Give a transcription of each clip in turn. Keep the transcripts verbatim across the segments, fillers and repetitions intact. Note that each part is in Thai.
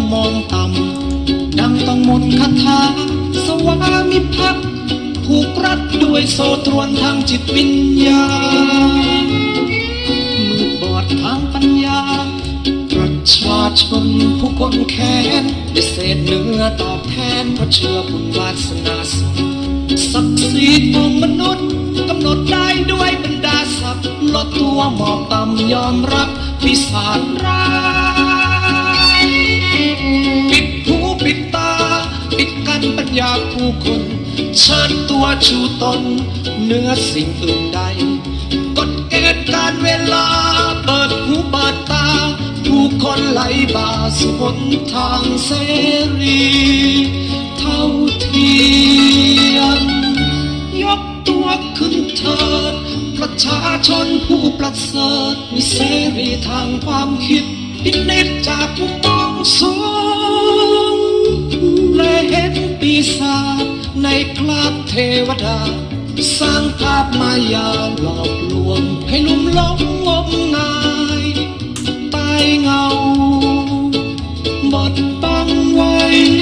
มองต่ำดังต้องมนต์คาถาสวามิภักดิ์ผูกรัดด้วยโซ่ตรวนทางจิตวิญญาณมืดบอดทางปัญญาประชาชนผู้คนแค้นได้เศษเนื้อตอบแทนเพราะเชื่อบุญวาสนาสูงศักดิ์ศรีของมนุษย์กำหนดได้ด้วยบรรดาศักดิ์ลดตัวหมอบต่ำยอมรับปีศาจร้ายปิดหูปิดตาปิดกั้นปัญญาผู้คนเชิญตัวชูตนเนื้อสิ่งอื่นใดกฎเกณฑ์การเวลาเปิดหูเปิดตาผู้คนไหลบ่าสู่หนทางเสรีเท่าเทียมยกตัวขึ้นเถิดประชาชนผู้ประเสริฐมีเสรีทางความคิดพินิจจากผู้มองสูงและเห็นปีศาจในคราบเทวดาสร้างภาพมายาหลอกลวงให้ลุ่มหลงงมงายตายเงาบดบังไว้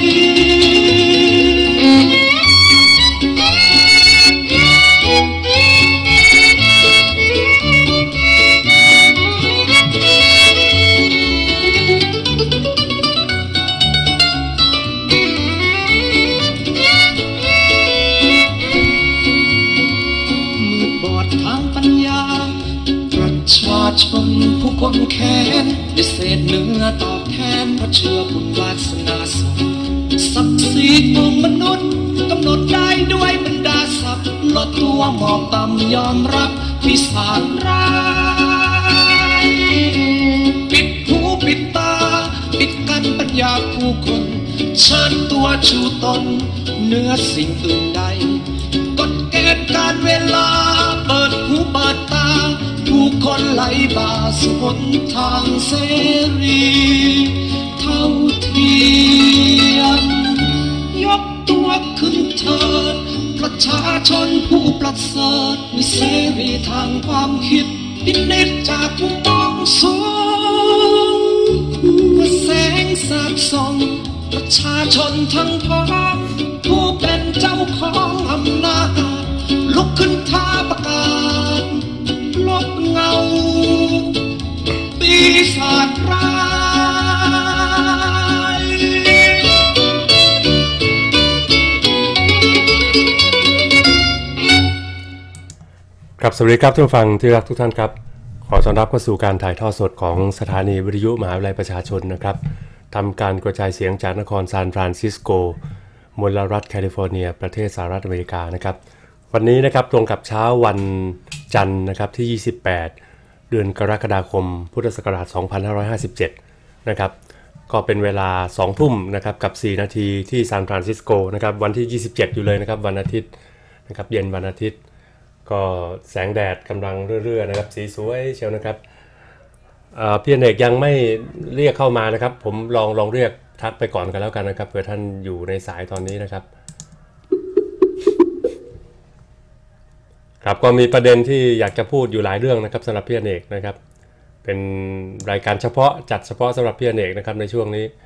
ชนผู้คนแค้นได้เศษเนื้อตอบแทนเพราะเชื่อบุญวาสนาสูงศักดิ์ศรีของมนุษย์กำหนดได้ด้วยบรรดาศักดิ์ลดตัวหมอบต่ำยอมรับปีศาจร้ายปิดหูปิดตาปิดกั้นปัญญาผู้คนเชิญตัวชูตนเนื้อสิ่งอื่นใดกฎเกณฑ์การเวลาเปิดหูเปิดตาผู้คนไหลบ่าสู่หนทางเสรีเท่าเทียมยกตัวขึ้นเถิดประชาชนผู้ประเสริฐมีเสรีทางความคิดพินิจจากผู้มองสูงเมื่อแสงสาดส่องประชาชนทั้งพ้องผู้เป็นเจ้าของอำนาจลุกขึ้นท้าประกาศลบเงาปีศาจร้ายครับสวัสดีครับท่านผู้ฟังที่รักทุกท่านครับขอต้อนรับเข้าสู่การถ่ายทอดสดของสถานีวิทยุมหาวิทยาลัยประชาชนนะครับทำการกระจายเสียงจากนครซานฟรานซิสโกมลรัฐแคลิฟอร์เนียประเทศสหรัฐอเมริกานะครับวันนี้นะครับตรงกับเช้าวันจันทร์นะครับที่ยี่สิบแปดเดือนกรกฎาคมพุทธศักราชสองพันห้าร้อยห้าสิบเจ็ดนะครับก็เป็นเวลาสองทุ่มนะครับกับสี่นาทีที่ซานฟรานซิสโกนะครับวันที่ยี่สิบเจ็ดอยู่เลยนะครับวันอาทิตย์นะครับเย็นวันอาทิตย์ก็แสงแดดกำลังเรื่อยๆนะครับสีสวยเชียวนะครับพี่อเนกยังไม่เรียกเข้ามานะครับผมลองลองเรียกทักไปก่อนกันแล้วกันนะครับเผื่อท่านอยู่ในสายตอนนี้นะครับครับก็มีประเด็นที่อยากจะพูดอยู่หลายเรื่องนะครับสำหรับพี่อเนกนะครับเป็นรายการเฉพาะจัดเฉพาะสำหรับพี่อเนกนะครับในช่วงนี้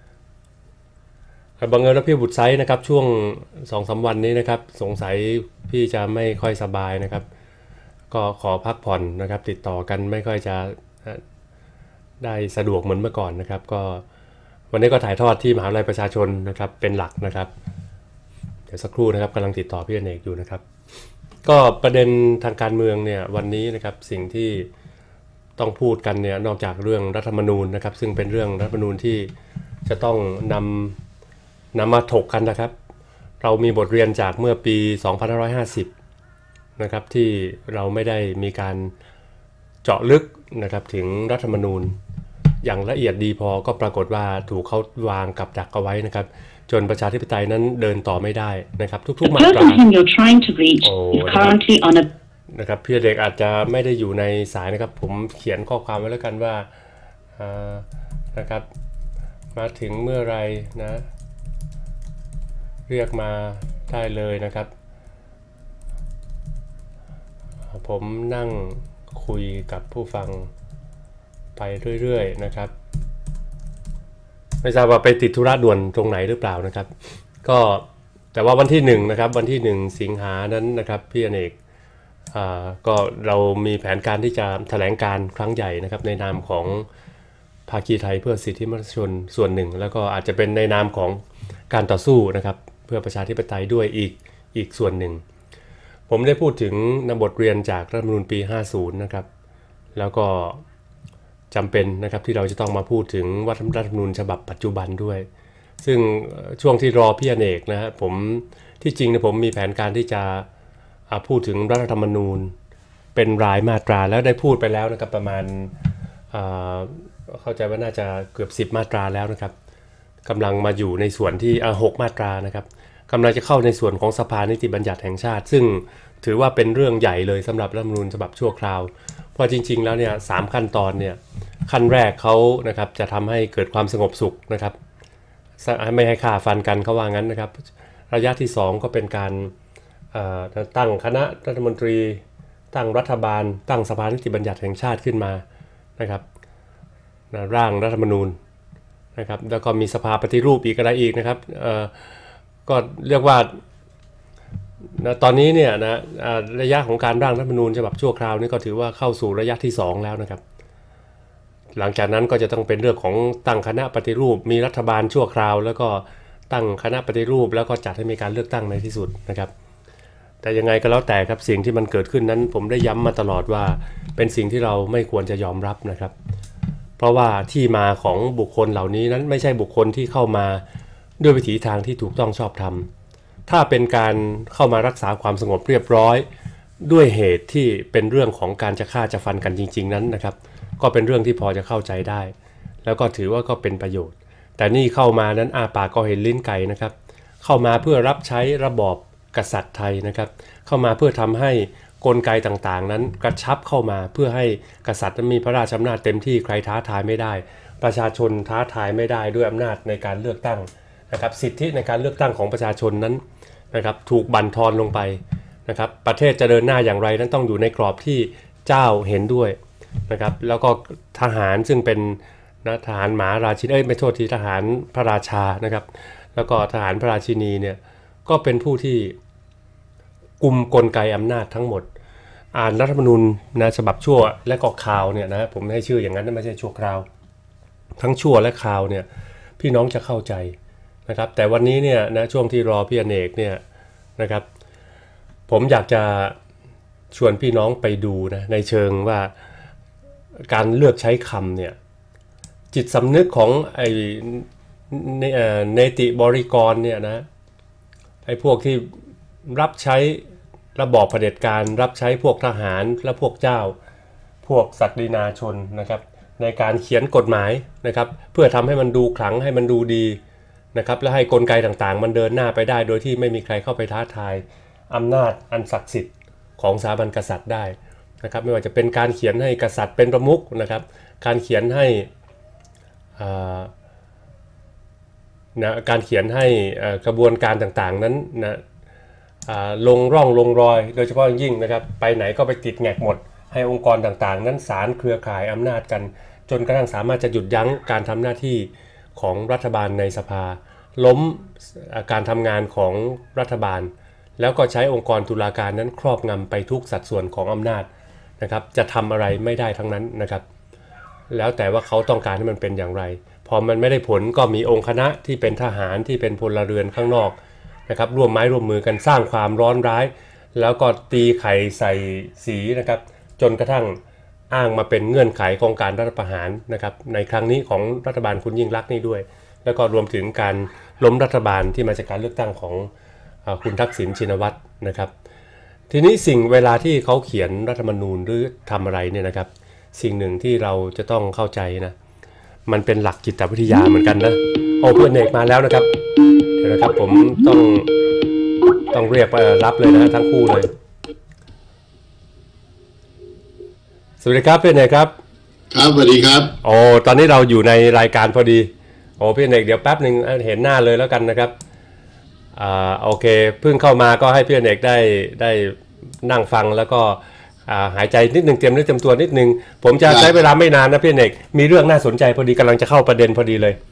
บังเอิญว่าพี่บุตรไซส์นะครับช่วง สองถึงสาม วันนี้นะครับสงสัยพี่จะไม่ค่อยสบายนะครับก็ขอพักผ่อนนะครับติดต่อกันไม่ค่อยจะได้สะดวกเหมือนเมื่อก่อนนะครับก็วันนี้ก็ถ่ายทอดที่มหาวิทยาลัยประชาชนนะครับเป็นหลักนะครับเดี๋ยวสักครู่นะครับกำลังติดต่อพี่อเนกอยู่นะครับก็ประเด็นทางการเมืองเนี่ยวันนี้นะครับสิ่งที่ต้องพูดกันเนี่ยนอกจากเรื่องรัฐธรรมนูญนะครับซึ่งเป็นเรื่องรัฐธรรมนูญที่จะต้องนำนำมาถกกันนะครับเรามีบทเรียนจากเมื่อปีสองพันห้าร้อยห้าสิบนะครับที่เราไม่ได้มีการเจาะลึกนะครับถึงรัฐธรรมนูญอย่างละเอียดดีพอก็ปรากฏว่าถูกเขาวางกับดักเอาไว้นะครับจนประชาธิปไตยนั้นเดินต่อไม่ได้นะครับทุกๆมาตราโอ้นะครับพี่เด็กอาจจะไม่ได้อยู่ในสายนะครับผมเขียนข้อความไว้แล้วกันว่านะครับมาถึงเมื่อไรนะเรียกมาได้เลยนะครับผมนั่งคุยกับผู้ฟังไปเรื่อยๆนะครับในไม่ทราบว่าไปติดธุระด่วนตรงไหนหรือเปล่านะครับก็แต่ว่าวันที่หนึ่งนะครับวันที่หนึ่งสิงหานั้นนะครับพี่อเนกอ่าก็เรามีแผนการที่จะแถลงการครั้งใหญ่นะครับในนามของภาคีไทยเพื่อสิทธิมนุษยชนส่วนหนึ่งแล้วก็อาจจะเป็นในนามของการต่อสู้นะครับเพื่อประชาธิปไตยด้วยอีกอีกส่วนหนึ่งผมได้พูดถึงนบทเรียนจากรัฐธรรมนูญปีห้าสิบนะครับแล้วก็จำเป็นนะครับที่เราจะต้องมาพูดถึงรัฐธรรมนูญฉบับปัจจุบันด้วยซึ่งช่วงที่รอพี่อเนกนะฮะผมที่จริงเนี่ยผมมีแผนการที่จะพูดถึงรัฐธรรมนูญเป็นรายมาตราแล้วได้พูดไปแล้วนะครับประมาณเข้าใจว่าน่าจะเกือบสิบมาตราแล้วนะครับกำลังมาอยู่ในส่วนที่หกมาตรานะครับกำลังจะเข้าในส่วนของสภานิติบัญญัติแห่งชาติซึ่งถือว่าเป็นเรื่องใหญ่เลยสำหรับรัฐธรรมนูญฉบับชั่วคราวเพราะจริงๆแล้วเนี่ยสามขั้นตอนเนี่ยขั้นแรกเขานะครับจะทำให้เกิดความสงบสุขนะครับไม่ให้ฆ่าฟันกันเขาว่างั้นนะครับระยะที่สองก็เป็นการตั้งคณะรัฐมนตรีตั้งรัฐบาลตั้งสภานิติบัญญัติแห่งชาติขึ้นมานะครับร่างรัฐธรรมนูญนะครับแล้วก็มีสภาปฏิรูปอีกอะไรอีกนะครับก็เรียกว่าตอนนี้เนี่ยนะระยะของการร่างรัฐธรรมนูญฉบับชั่วคราวนี้ก็ถือว่าเข้าสู่ระยะที่สองแล้วนะครับหลังจากนั้นก็จะต้องเป็นเรื่องของตั้งคณะปฏิรูปมีรัฐบาลชั่วคราวแล้วก็ตั้งคณะปฏิรูปแล้วก็จัดให้มีการเลือกตั้งในที่สุดนะครับแต่ยังไงก็แล้วแต่ครับสิ่งที่มันเกิดขึ้นนั้นผมได้ย้ำมาตลอดว่าเป็นสิ่งที่เราไม่ควรจะยอมรับนะครับเพราะว่าที่มาของบุคคลเหล่านี้นั้นไม่ใช่บุคคลที่เข้ามาด้วยวิถีทางที่ถูกต้องชอบธรรมถ้าเป็นการเข้ามารักษาความสงบเรียบร้อยด้วยเหตุที่เป็นเรื่องของการจะฆ่าจะฟันกันจริงๆนั้นนะครับก็เป็นเรื่องที่พอจะเข้าใจได้แล้วก็ถือว่าก็เป็นประโยชน์แต่นี่เข้ามานั้นอาปากก็เห็นลิ้นไก่นะครับเข้ามาเพื่อรับใช้ระบอบกษัตริย์ไทยนะครับเข้ามาเพื่อทำให้กลไกต่างๆนั้นกระชับเข้ามาเพื่อให้กษัตริย์มีพระราชอำนาจเต็มที่ใครท้าทายไม่ได้ประชาชนท้าทายไม่ได้ด้วยอำนาจในการเลือกตั้งนะครับสิทธิในการเลือกตั้งของประชาชนนั้นนะครับถูกบั่นทอนลงไปนะครับประเทศจะเดินหน้าอย่างไรนั้นต้องอยู่ในกรอบที่เจ้าเห็นด้วยนะครับแล้วก็ทหารซึ่งเป็นนะทหารหมาราชินีเอ้ยไม่โทษทีทหารพระราชานะครับแล้วก็ทหารพระราชินีเนี่ยก็เป็นผู้ที่กุมกลไกอำนาจทั้งหมดอ่านรัฐธรรมนูญนะฉบับชั่วและก็คราวเนี่ยนะผมให้ชื่ออย่างนั้นไม่ใช่ชั่วคราวทั้งชั่วและคราวเนี่ยพี่น้องจะเข้าใจนะครับแต่วันนี้เนี่ยนะช่วงที่รอพี่อเนกเนี่ยนะครับผมอยากจะชวนพี่น้องไปดูนะในเชิงว่าการเลือกใช้คำเนี่ยจิตสำนึกของไอ้เนติบริกรเนี่ยนะไอ้พวกที่รับใช้ระบอบเผด็จการรับใช้พวกทหารและพวกเจ้าพวกศักดินาชนนะครับในการเขียนกฎหมายนะครับเพื่อทำให้มันดูขลังให้มันดูดีนะครับและให้กลไกต่างๆมันเดินหน้าไปได้โดยที่ไม่มีใครเข้าไปท้าทายอำนาจอันศักดิ์สิทธิ์ของสถาบันกษัตริย์ได้นะครับไม่ว่าจะเป็นการเขียนให้กษัตริย์เป็นประมุขนะครับการเขียนให้นะการเขียนให้กระบวนการต่างๆนั้นนะลงร่องลงรอยโดยเฉพาะยิ่งนะครับไปไหนก็ไปติดแงกหมดให้องค์กรต่างๆนั้นสารเครือข่ายอำนาจกันจนกระทั่งสามารถจะหยุดยั้งการทำหน้าที่ของรัฐบาลในสภาล้มการทำงานของรัฐบาลแล้วก็ใช้องค์กรตุลาการนั้นครอบงำไปทุกสัดส่วนของอำนาจนะครับจะทำอะไรไม่ได้ทั้งนั้นนะครับแล้วแต่ว่าเขาต้องการให้มันเป็นอย่างไรพอมันไม่ได้ผลก็มีองค์คณะที่เป็นทหารที่เป็นพลเรือนข้างนอกนะครับร่วมไม้ร่วมมือกันสร้างความร้อนร้ายแล้วก็ตีไข่ใส่สีนะครับจนกระทั่งอ้างมาเป็นเงื่อนไขของการรัฐประหารนะครับในครั้งนี้ของรัฐบาลคุณยิ่งลักษณ์นี่ด้วยแล้วก็รวมถึงการล้มรัฐบาลที่มาจากการเลือกตั้งของคุณทักษิณชินวัตรนะครับทีนี้สิ่งเวลาที่เขาเขียนรัฐธรรมนูญหรือทำอะไรเนี่ยนะครับสิ่งหนึ่งที่เราจะต้องเข้าใจนะมันเป็นหลักจิตวิทยาเหมือนกันนะโอ้เพื่อนเอกมาแล้วนะครับเดี๋ยวนะครับผมต้องต้องเรียกรับเลยนะทั้งคู่เลยสวัสดีครับเพื่อนเอกครับครับสวัสดีครับโอ้ตอนนี้เราอยู่ในรายการพอดีโอ้เพื่อนเอกเดี๋ยวแป๊บหนึ่งเห็นหน้าเลยแล้วกันนะครับอ่าโอเคเพิ่งเข้ามาก็ให้เพื่อนเอกได้ได้นั่งฟังแล้วก็หายใจนิดนึงเตรียมเนื้อเตรียมตัวนิดนึงผมจะใช้เวลาไม่นานนะเพื่อนเอกมีเรื่องน่าสนใจพอดีกำลังจะเข้าประเด็นพอดีเลย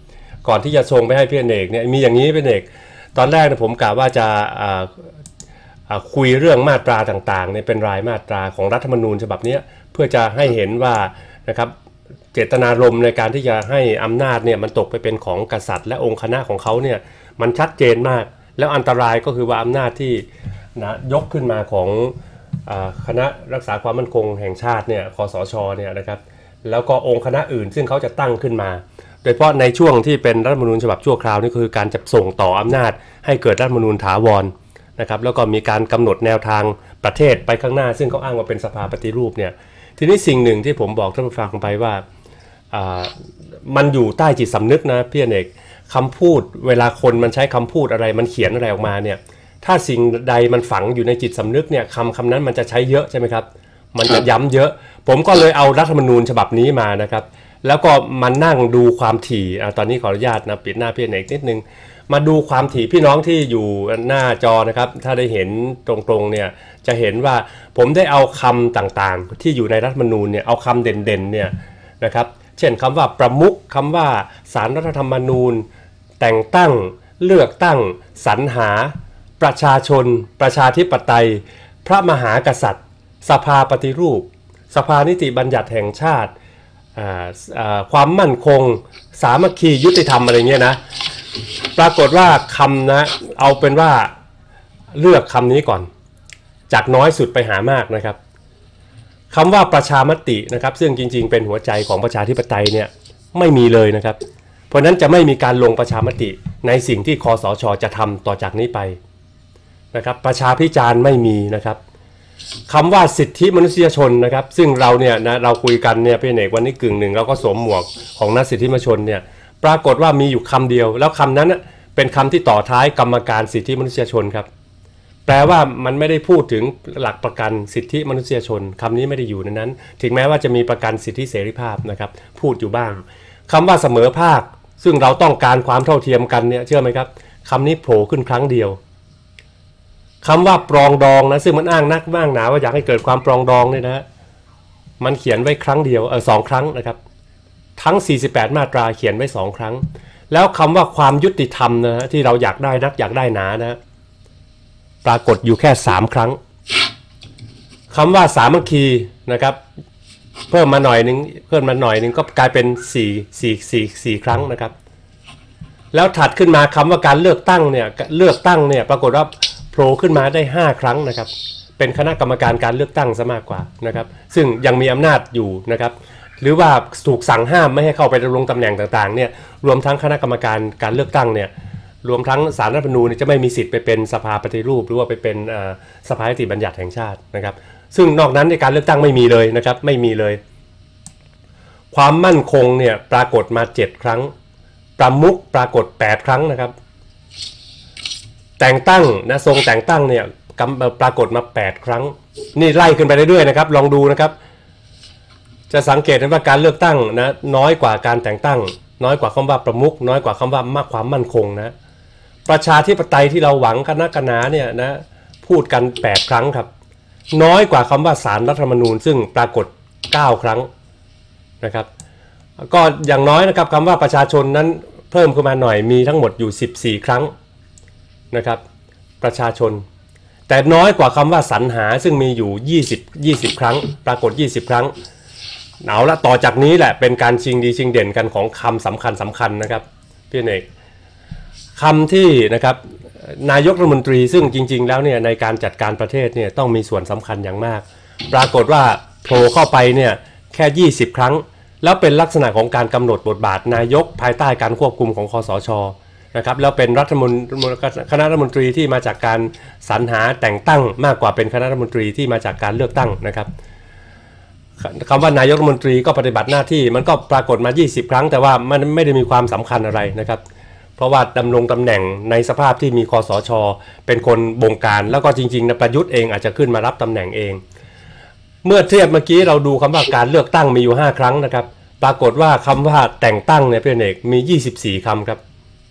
ก่อนที่จะส่งไปให้พี่อเนกเนี่ยมีอย่างนี้พี่อเนกตอนแรกเนี่ยผมกะว่าจะคุยเรื่องมาตราต่างๆเนี่ยเป็นรายมาตราของรัฐธรรมนูญฉบับนี้เพื่อจะให้เห็นว่านะครับเจตนารมณ์ในการที่จะให้อำนาจเนี่ยมันตกไปเป็นของกษัตริย์และองค์คณะของเขาเนี่ยมันชัดเจนมากแล้วอันตรายก็คือว่าอำนาจที่นะยกขึ้นมาของคณะรักษาความมั่นคงแห่งชาติเนี่ยคสชเนี่ยนะครับแล้วก็องค์คณะอื่นซึ่งเขาจะตั้งขึ้นมาโดยเฉพาะในช่วงที่เป็นรัฐธรรมนูญฉบับชั่วคราวนี่คือการจะส่งต่ออำนาจให้เกิดรัฐธรรมนูญถาวรนะครับแล้วก็มีการกำหนดแนวทางประเทศไปข้างหน้าซึ่งเขาอ้างว่าเป็นสภาปฏิรูปเนี่ยทีนี้สิ่งหนึ่งที่ผมบอกท่านผู้ฟังไปว่ามันอยู่ใต้จิตสำนึกนะพี่อเนกคำพูดเวลาคนมันใช้คำพูดอะไรมันเขียนอะไรออกมาเนี่ยถ้าสิ่งใดมันฝังอยู่ในจิตสำนึกเนี่ยคำคำนั้นมันจะใช้เยอะใช่ไหมครับมันจะย้ำเยอะผมก็เลยเอารัฐธรรมนูญฉบับนี้มานะครับแล้วก็มานั่งดูความถี่ตอนนี้ขออนุญาตนะปิดหน้าพี่อเนกนิดนึงมาดูความถี่พี่น้องที่อยู่หน้าจอนะครับถ้าได้เห็นตรงๆเนี่ยจะเห็นว่าผมได้เอาคำต่างๆที่อยู่ในรัฐธรรมนูญเนี่ยเอาคำเด่นๆเนี่ยนะครับเช่นคำว่าประมุขคำว่าศาลรัฐธรรมนูญแต่งตั้งเลือกตั้งสรรหาประชาชนประชาธิปไตยพระมหากษัตริย์สภาปฏิรูปสภานิติบัญญัติแห่งชาติความมั่นคงสามัคคียุติธรรมอะไรเงี้ยนะปรากฏว่าคำนะเอาเป็นว่าเลือกคำนี้ก่อนจากน้อยสุดไปหามากนะครับคำว่าประชามตินะครับซึ่งจริงๆเป็นหัวใจของประชาธิปไตยเนี่ยไม่มีเลยนะครับเพราะนั้นจะไม่มีการลงประชามติในสิ่งที่คสช.จะทำต่อจากนี้ไปนะครับประชาพิจารณ์ไม่มีนะครับคำว่าสิทธิมนุษยชนนะครับซึ่งเราเนี่ยนะเราคุยกันเนี่ยพี่เอกวันนี้กึ่งหนึ่งเราก็สวมหมวกของนักสิทธิมนุษยชนเนี่ยปรากฏว่ามีอยู่คำเดียวแล้วคำนั้นเป็นคำที่ต่อท้ายกรรมการสิทธิมนุษยชนครับแปลว่ามันไม่ได้พูดถึงหลักประกันสิทธิมนุษยชนคำนี้ไม่ได้อยู่ในนั้นถึงแม้ว่าจะมีประกันสิทธิเสรีภาพนะครับพูดอยู่บ้างคำว่าเสมอภาคซึ่งเราต้องการความเท่าเทียมกันเนี่ยเชื่อไหมครับคำนี้โผล่ขึ้นครั้งเดียวคำว่าปรองดองนะซึ่งมันอ้างนักบ้างหนาว่าอยากให้เกิดความปรองดองเนี่ยนะมันเขียนไว้ครั้งเดียวเออสองครั้งนะครับทั้งสี่สิบแปดมาตราเขียนไว้สองครั้งแล้วคำว่าความยุติธรรมนะฮะที่เราอยากได้นักอยากได้หนานะปรากฏอยู่แค่สามครั้งคำว่าสามัคคีนะครับเพิ่มมาหน่อยนึงเพิ่มมาหน่อยนึงก็กลายเป็นสี่ สี่ สี่ สี่ครั้งนะครับแล้วถัดขึ้นมาคำว่าการเลือกตั้งเนี่ยเลือกตั้งเนี่ยปรากฏว่าโผล่ขึ้นมาได้ห้าครั้งนะครับเป็นคณะกรรมการการเลือกตั้งซะมากกว่านะครับซึ่งยังมีอำนาจอยู่นะครับหรือว่าถูกสั่งห้ามไม่ให้เข้าไปดำรงตำแหน่งต่างๆเนี่ยรวมทั้งคณะกรรมการการเลือกตั้งเนี่ยรวมทั้งศาลรัฐธรรมนูญจะไม่มีสิทธิ์ไปเป็นสภาปฏิรูปหรือว่าไปเป็นสภานิติบัญญัติแห่งชาตินะครับซึ่งนอกนั้นในการเลือกตั้งไม่มีเลยนะครับไม่มีเลยความมั่นคงเนี่ยปรากฏมาเจ็ดครั้งประมุขปรากฏแปดครั้งนะครับแต่งตั้งนะทรงแต่งตั้งเนี่ยปรากฏมาแปดครั้งนี่ไล่ขึ้นไปเรื่อยๆนะครับลองดูนะครับจะสังเกตได้ว่าการเลือกตั้งนะน้อยกว่าการแต่งตั้งน้อยกว่าคำว่าประมุขน้อยกว่าคำว่ามากความมั่นคงนะประชาธิปไตยที่เราหวังคณะกนาเนี่ยนะพูดกันแปดครั้งครับน้อยกว่าคำว่าศาลรัฐธรรมนูญซึ่งปรากฏเก้าครั้งนะครับก็อย่างน้อยนะครับคำว่าประชาชนนั้นเพิ่มขึ้นมาหน่อยมีทั้งหมดอยู่สิบสี่ครั้งนะครับประชาชนแต่น้อยกว่าคำว่าสรรหาซึ่งมีอยู่ยี่สิบ ยี่สิบครั้งปรากฏยี่สิบครั้งเอาละต่อจากนี้แหละเป็นการชิงดีชิงเด่นกันของคำสำคัญสำคัญนะครับพี่เอกคำที่นะครับนายกรัฐมนตรีซึ่งจริงๆแล้วเนี่ยในการจัดการประเทศเนี่ยต้องมีส่วนสำคัญอย่างมากปรากฏว่าโผล่เข้าไปเนี่ยแค่ยี่สิบครั้งแล้วเป็นลักษณะของการกำหนดบทบาทนายกภายใต้การควบคุมของคสช.นะครับแล้วเป็นรัฐมนตรีคณะรัฐมนตรีที่มาจากการสรรหาแต่งตั้งมากกว่าเป็นคณะรัฐมนตรีที่มาจากการเลือกตั้งนะครับคำว่านายกรัฐมนตรีก็ปฏิบัติหน้าที่มันก็ปรากฏมายี่สิบครั้งแต่ว่ามันไม่ได้มีความสำคัญอะไรนะครับเพราะว่าดำรงตำแหน่งในสภาพที่มีคสช.เป็นคนบงการแล้วก็จริงๆนะประยุทธ์เองอาจจะขึ้นมารับตำแหน่งเองเมื่อเทียบเมื่อกี้เราดูคำว่าการเลือกตั้งมีอยู่ห้าครั้งนะครับปรากฏว่าคำว่าแต่งตั้งเนี่ยพี่เอกมียี่สิบสี่คำครับ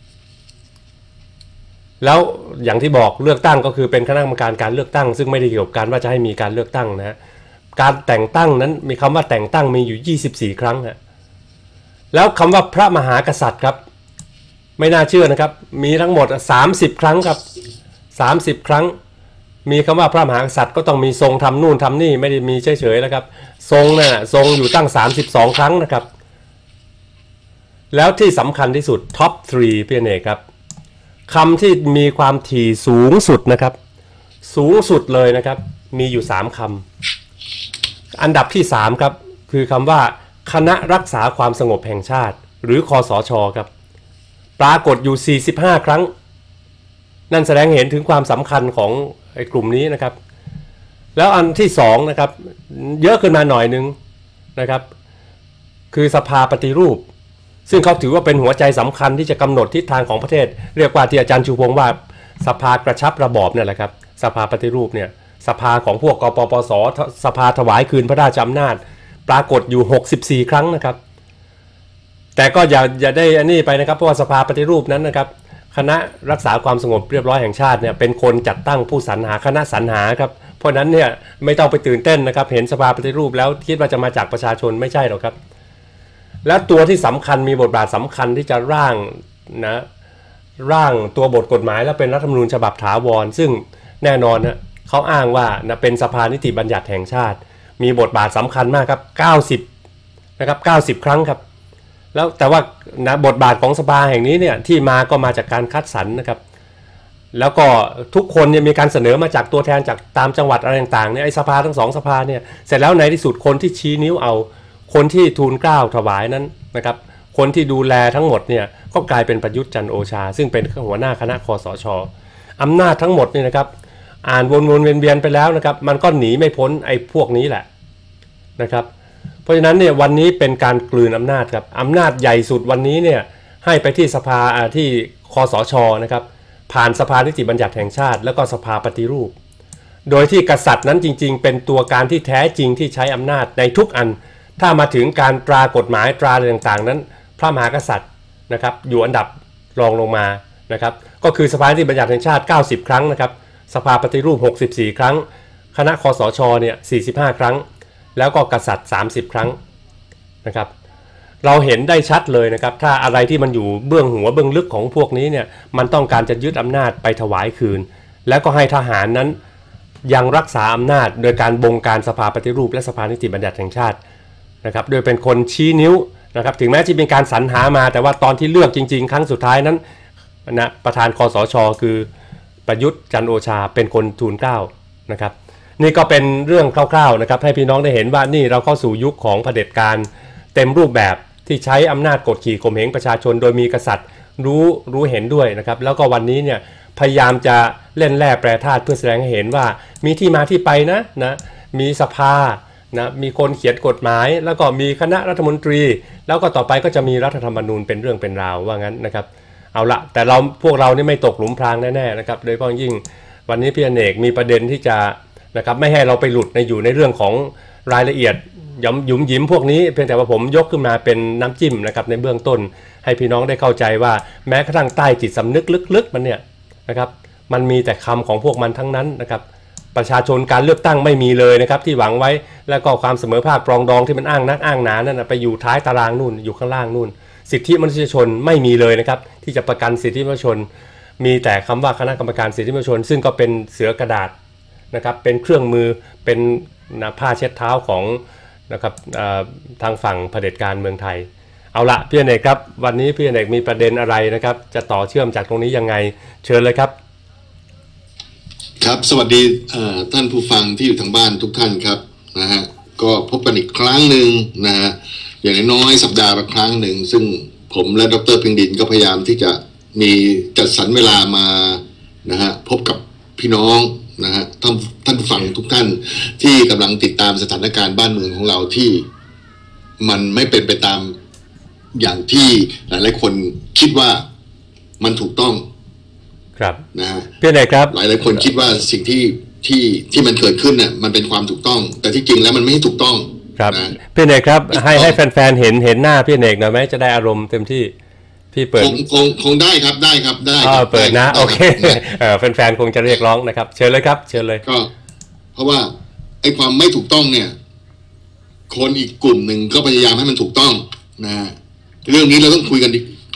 แล้วอย่างที่บอกเลือกตั้งก็คือเป็นคณะกรรมการการเลือกตั้งซึ่งไม่ได้เกี่ยวกับการว่าจะให้มีการเลือกตั้งนะฮะการแต่งตั้งนั้นมีคำว่าแต่งตั้งมีอยู่ยี่สิบสี่ครั้งฮะแล้วคำว่าพระมหากษัตริย์ครับไม่น่าเชื่อนะครับมีทั้งหมดสามสิบครั้งครับสามสิบครั้งมีคำว่าพระมหากษัตริย์ก็ต้องมีทรงทำนู่นทำนี่ไม่ได้มีเฉยๆแล้วครับทรงน่ะทรงอยู่ตั้งสามสิบสองครั้งนะครับแล้วที่สำคัญที่สุดท็อปสามพี่เอกครับคำที่มีความถี่สูงสุดนะครับสูงสุดเลยนะครับมีอยู่สามคำอันดับที่สามครับคือคำว่าคณะรักษาความสงบแห่งชาติหรือคสช.ครับปรากฏอยู่สี่สิบห้าครั้งนั่นแสดงเห็นถึงความสำคัญของไอ้กลุ่มนี้นะครับแล้วอันที่สองนะครับเยอะขึ้นมาหน่อยนึงนะครับคือสภาปฏิรูปซึ่งเขาถือว่าเป็นหัวใจสำคัญที่จะกำหนดทิศทางของประเทศเรียกว่าที่อาจารย์ชูพงศ์ว่าสภากระชับระบอบเนี่ยแหละครับสภาปฏิรูปเนี่ยสภาของพวกกปปสสภาถวายคืนพระราชอำนาจปรากฏอยู่หกสิบสี่ครั้งนะครับแต่ก็อย่าอย่าได้อันนี้ไปนะครับเพราะว่าสภาปฏิรูปนั้นนะครับคณะรักษาความสงบเรียบร้อยแห่งชาติเนี่ยเป็นคนจัดตั้งผู้สรรหาคณะสรรหาครับเพราะนั้นเนี่ยไม่ต้องไปตื่นเต้นนะครับเห็นสภาปฏิรูปแล้วคิดว่าจะมาจากประชาชนไม่ใช่หรอกครับและตัวที่สำคัญมีบทบาทสำคัญที่จะร่างนะร่างตัวบทกฎหมายและเป็นรัฐธรรมนูญฉบับถาวรซึ่งแน่นอนนะเขาอ้างว่านะเป็นสภานิติบัญญัติแห่งชาติมีบทบาทสำคัญมากครับเก้าสิบนะครับเก้าสิบครั้งครับแล้วแต่ว่านะบทบาทของสภาแห่งนี้เนี่ยที่มาก็มาจากการคัดสรรนะครับแล้วก็ทุกคนเนี่ยมีการเสนอมาจากตัวแทนจากตามจังหวัดอะไรต่างๆเนี่ยไอ้สภาทั้งสองสภาเนี่ยเสร็จแล้วในที่สุดคนที่ชี้นิ้วเอาคนที่ทูลเกล้าถวายนั้นนะครับคนที่ดูแลทั้งหมดเนี่ยก็กลายเป็นประยุทธ์จันทร์โอชาซึ่งเป็นหัวหน้าคณะคสช.อำนาจทั้งหมดนี่นะครับอ่านวนๆเวียนๆไปแล้วนะครับมันก็หนีไม่พ้นไอ้พวกนี้แหละนะครับเพราะฉะนั้นเนี่ยวันนี้เป็นการกลืนอำนาจครับอำนาจใหญ่สุดวันนี้เนี่ยให้ไปที่สภาที่คสช.นะครับผ่านสภานิติบัญญัติแห่งชาติแล้วก็สภาปฏิรูปโดยที่กษัตริย์นั้นจริงๆเป็นตัวการที่แท้จริงที่ใช้อำนาจในทุกอันถ้ามาถึงการตรากฎหมายตราอะไรต่างๆนั้นพระมหากษัตริย์นะครับอยู่อันดับรองลงมานะครับก็คือสภานิติบัญญัติแห่งชาติเก้าสิบครั้งนะครับสภาปฏิรูปหกสิบสี่ครั้งคณะคสช.เนี่ยสี่สิบห้าครั้งแล้วก็กษัตริย์สามสิบครั้งนะครับเราเห็นได้ชัดเลยนะครับถ้าอะไรที่มันอยู่เบื้องหัวเบื้องลึกของพวกนี้เนี่ยมันต้องการจะยึดอำนาจไปถวายคืนแล้วก็ให้ทหารนั้นยังรักษาอำนาจโดยการบงการสภาปฏิรูปและสภานิติบัญญัติแห่งชาตินะครับโดยเป็นคนชี้นิ้วนะครับถึงแม้จะเป็นการสรรหามาแต่ว่าตอนที่เลือกจริงๆครั้งสุดท้ายนั้นนะประธานคสช.คือประยุทธ์จันทร์โอชาเป็นคนทูลเกล้านะครับนี่ก็เป็นเรื่องคร่าวๆนะครับให้พี่น้องได้เห็นว่านี่เราเข้าสู่ยุคของเผด็จการเต็มรูปแบบที่ใช้อำนาจกดขี่ข่มเหงประชาชนโดยมีกษัตริย์รู้รู้เห็นด้วยนะครับแล้วก็วันนี้เนี่ยพยายามจะเล่นแร่แปรธาตุเพื่อแสดงให้เห็นว่ามีที่มาที่ไปนะนะมีสภานะมีคนเขียนกฎหมายแล้วก็มีคณะรัฐมนตรีแล้วก็ต่อไปก็จะมีรัฐธรรมนูญเป็นเรื่องเป็นราวว่างั้นนะครับเอาละแต่เราพวกเรานี่ไม่ตกหลุมพรางแน่ๆนะครับโดยเฉพาะยิ่งวันนี้พี่อเนกมีประเด็นที่จะนะครับไม่ให้เราไปหลุดในอยู่ในเรื่องของรายละเอียดย้ำยุ่มยิ้มพวกนี้เพียงแต่ว่าผมยกขึ้นมาเป็นน้ำจิ้มนะครับในเบื้องต้นให้พี่น้องได้เข้าใจว่าแม้กระทั่งใต้จิตสำนึกลึกๆมันเนี่ยนะครับมันมีแต่คำของพวกมันทั้งนั้นนะครับประชาชนการเลือกตั้งไม่มีเลยนะครับที่หวังไว้แล้วก็ความเสมอภาคปรองดองที่มันอ้างนักอ้างหนานั่นนะไปอยู่ท้ายตารางนู่นอยู่ข้างล่างนู่นสิทธิมนุษยชนไม่มีเลยนะครับที่จะประกันสิทธิมนุษยชนมีแต่คำว่าคณะกรรมการสิทธิมนุษยชนซึ่งก็เป็นเสือกระดาษนะครับเป็นเครื่องมือเป็นนะผ้าเช็ดเท้าของนะครับทางฝั่งเผด็จการเมืองไทยเอาละพี่อเนกครับวันนี้พี่อเนกมีประเด็นอะไรนะครับจะต่อเชื่อมจากตรงนี้ยังไงเชิญเลยครับครับสวัสดีท่านผู้ฟังที่อยู่ทางบ้านทุกท่านครับนะฮะก็พบกันอีกครั้งหนึ่งนะฮะอย่างน้อยสัปดาห์ละครั้งหนึ่งซึ่งผมและดร.เพ็งดินก็พยายามที่จะมีจัดสรรเวลามานะฮะพบกับพี่น้องนะฮะท่านท่านผู้ฟังทุกท่านที่กำลังติดตามสถานการณ์บ้านเมืองของเราที่มันไม่เป็นไปตามอย่างที่หลายๆคนคิดว่ามันถูกต้องครับนะฮะพี่เอกครับหลายหลายคนคิดว่าสิ่งที่ที่ที่มันเกิดขึ้นเนี่ยมันเป็นความถูกต้องแต่ที่จริงแล้วมันไม่ถูกต้องครับพี่เอกครับให้ให้แฟนๆเห็นเห็นหน้าพี่เอกหน่อยไหมจะได้อารมณ์เต็มที่พี่เปิดคงคงคงได้ครับได้ครับได้ครับเปิดนะโอเคเออแฟนๆคงจะเรียกร้องนะครับเชิญเลยครับเชิญเลยก็เพราะว่าไอ้ความไม่ถูกต้องเนี่ยคนอีกกลุ่มหนึ่งก็พยายามให้มันถูกต้องนะเรื่องนี้เราต้องคุยกัน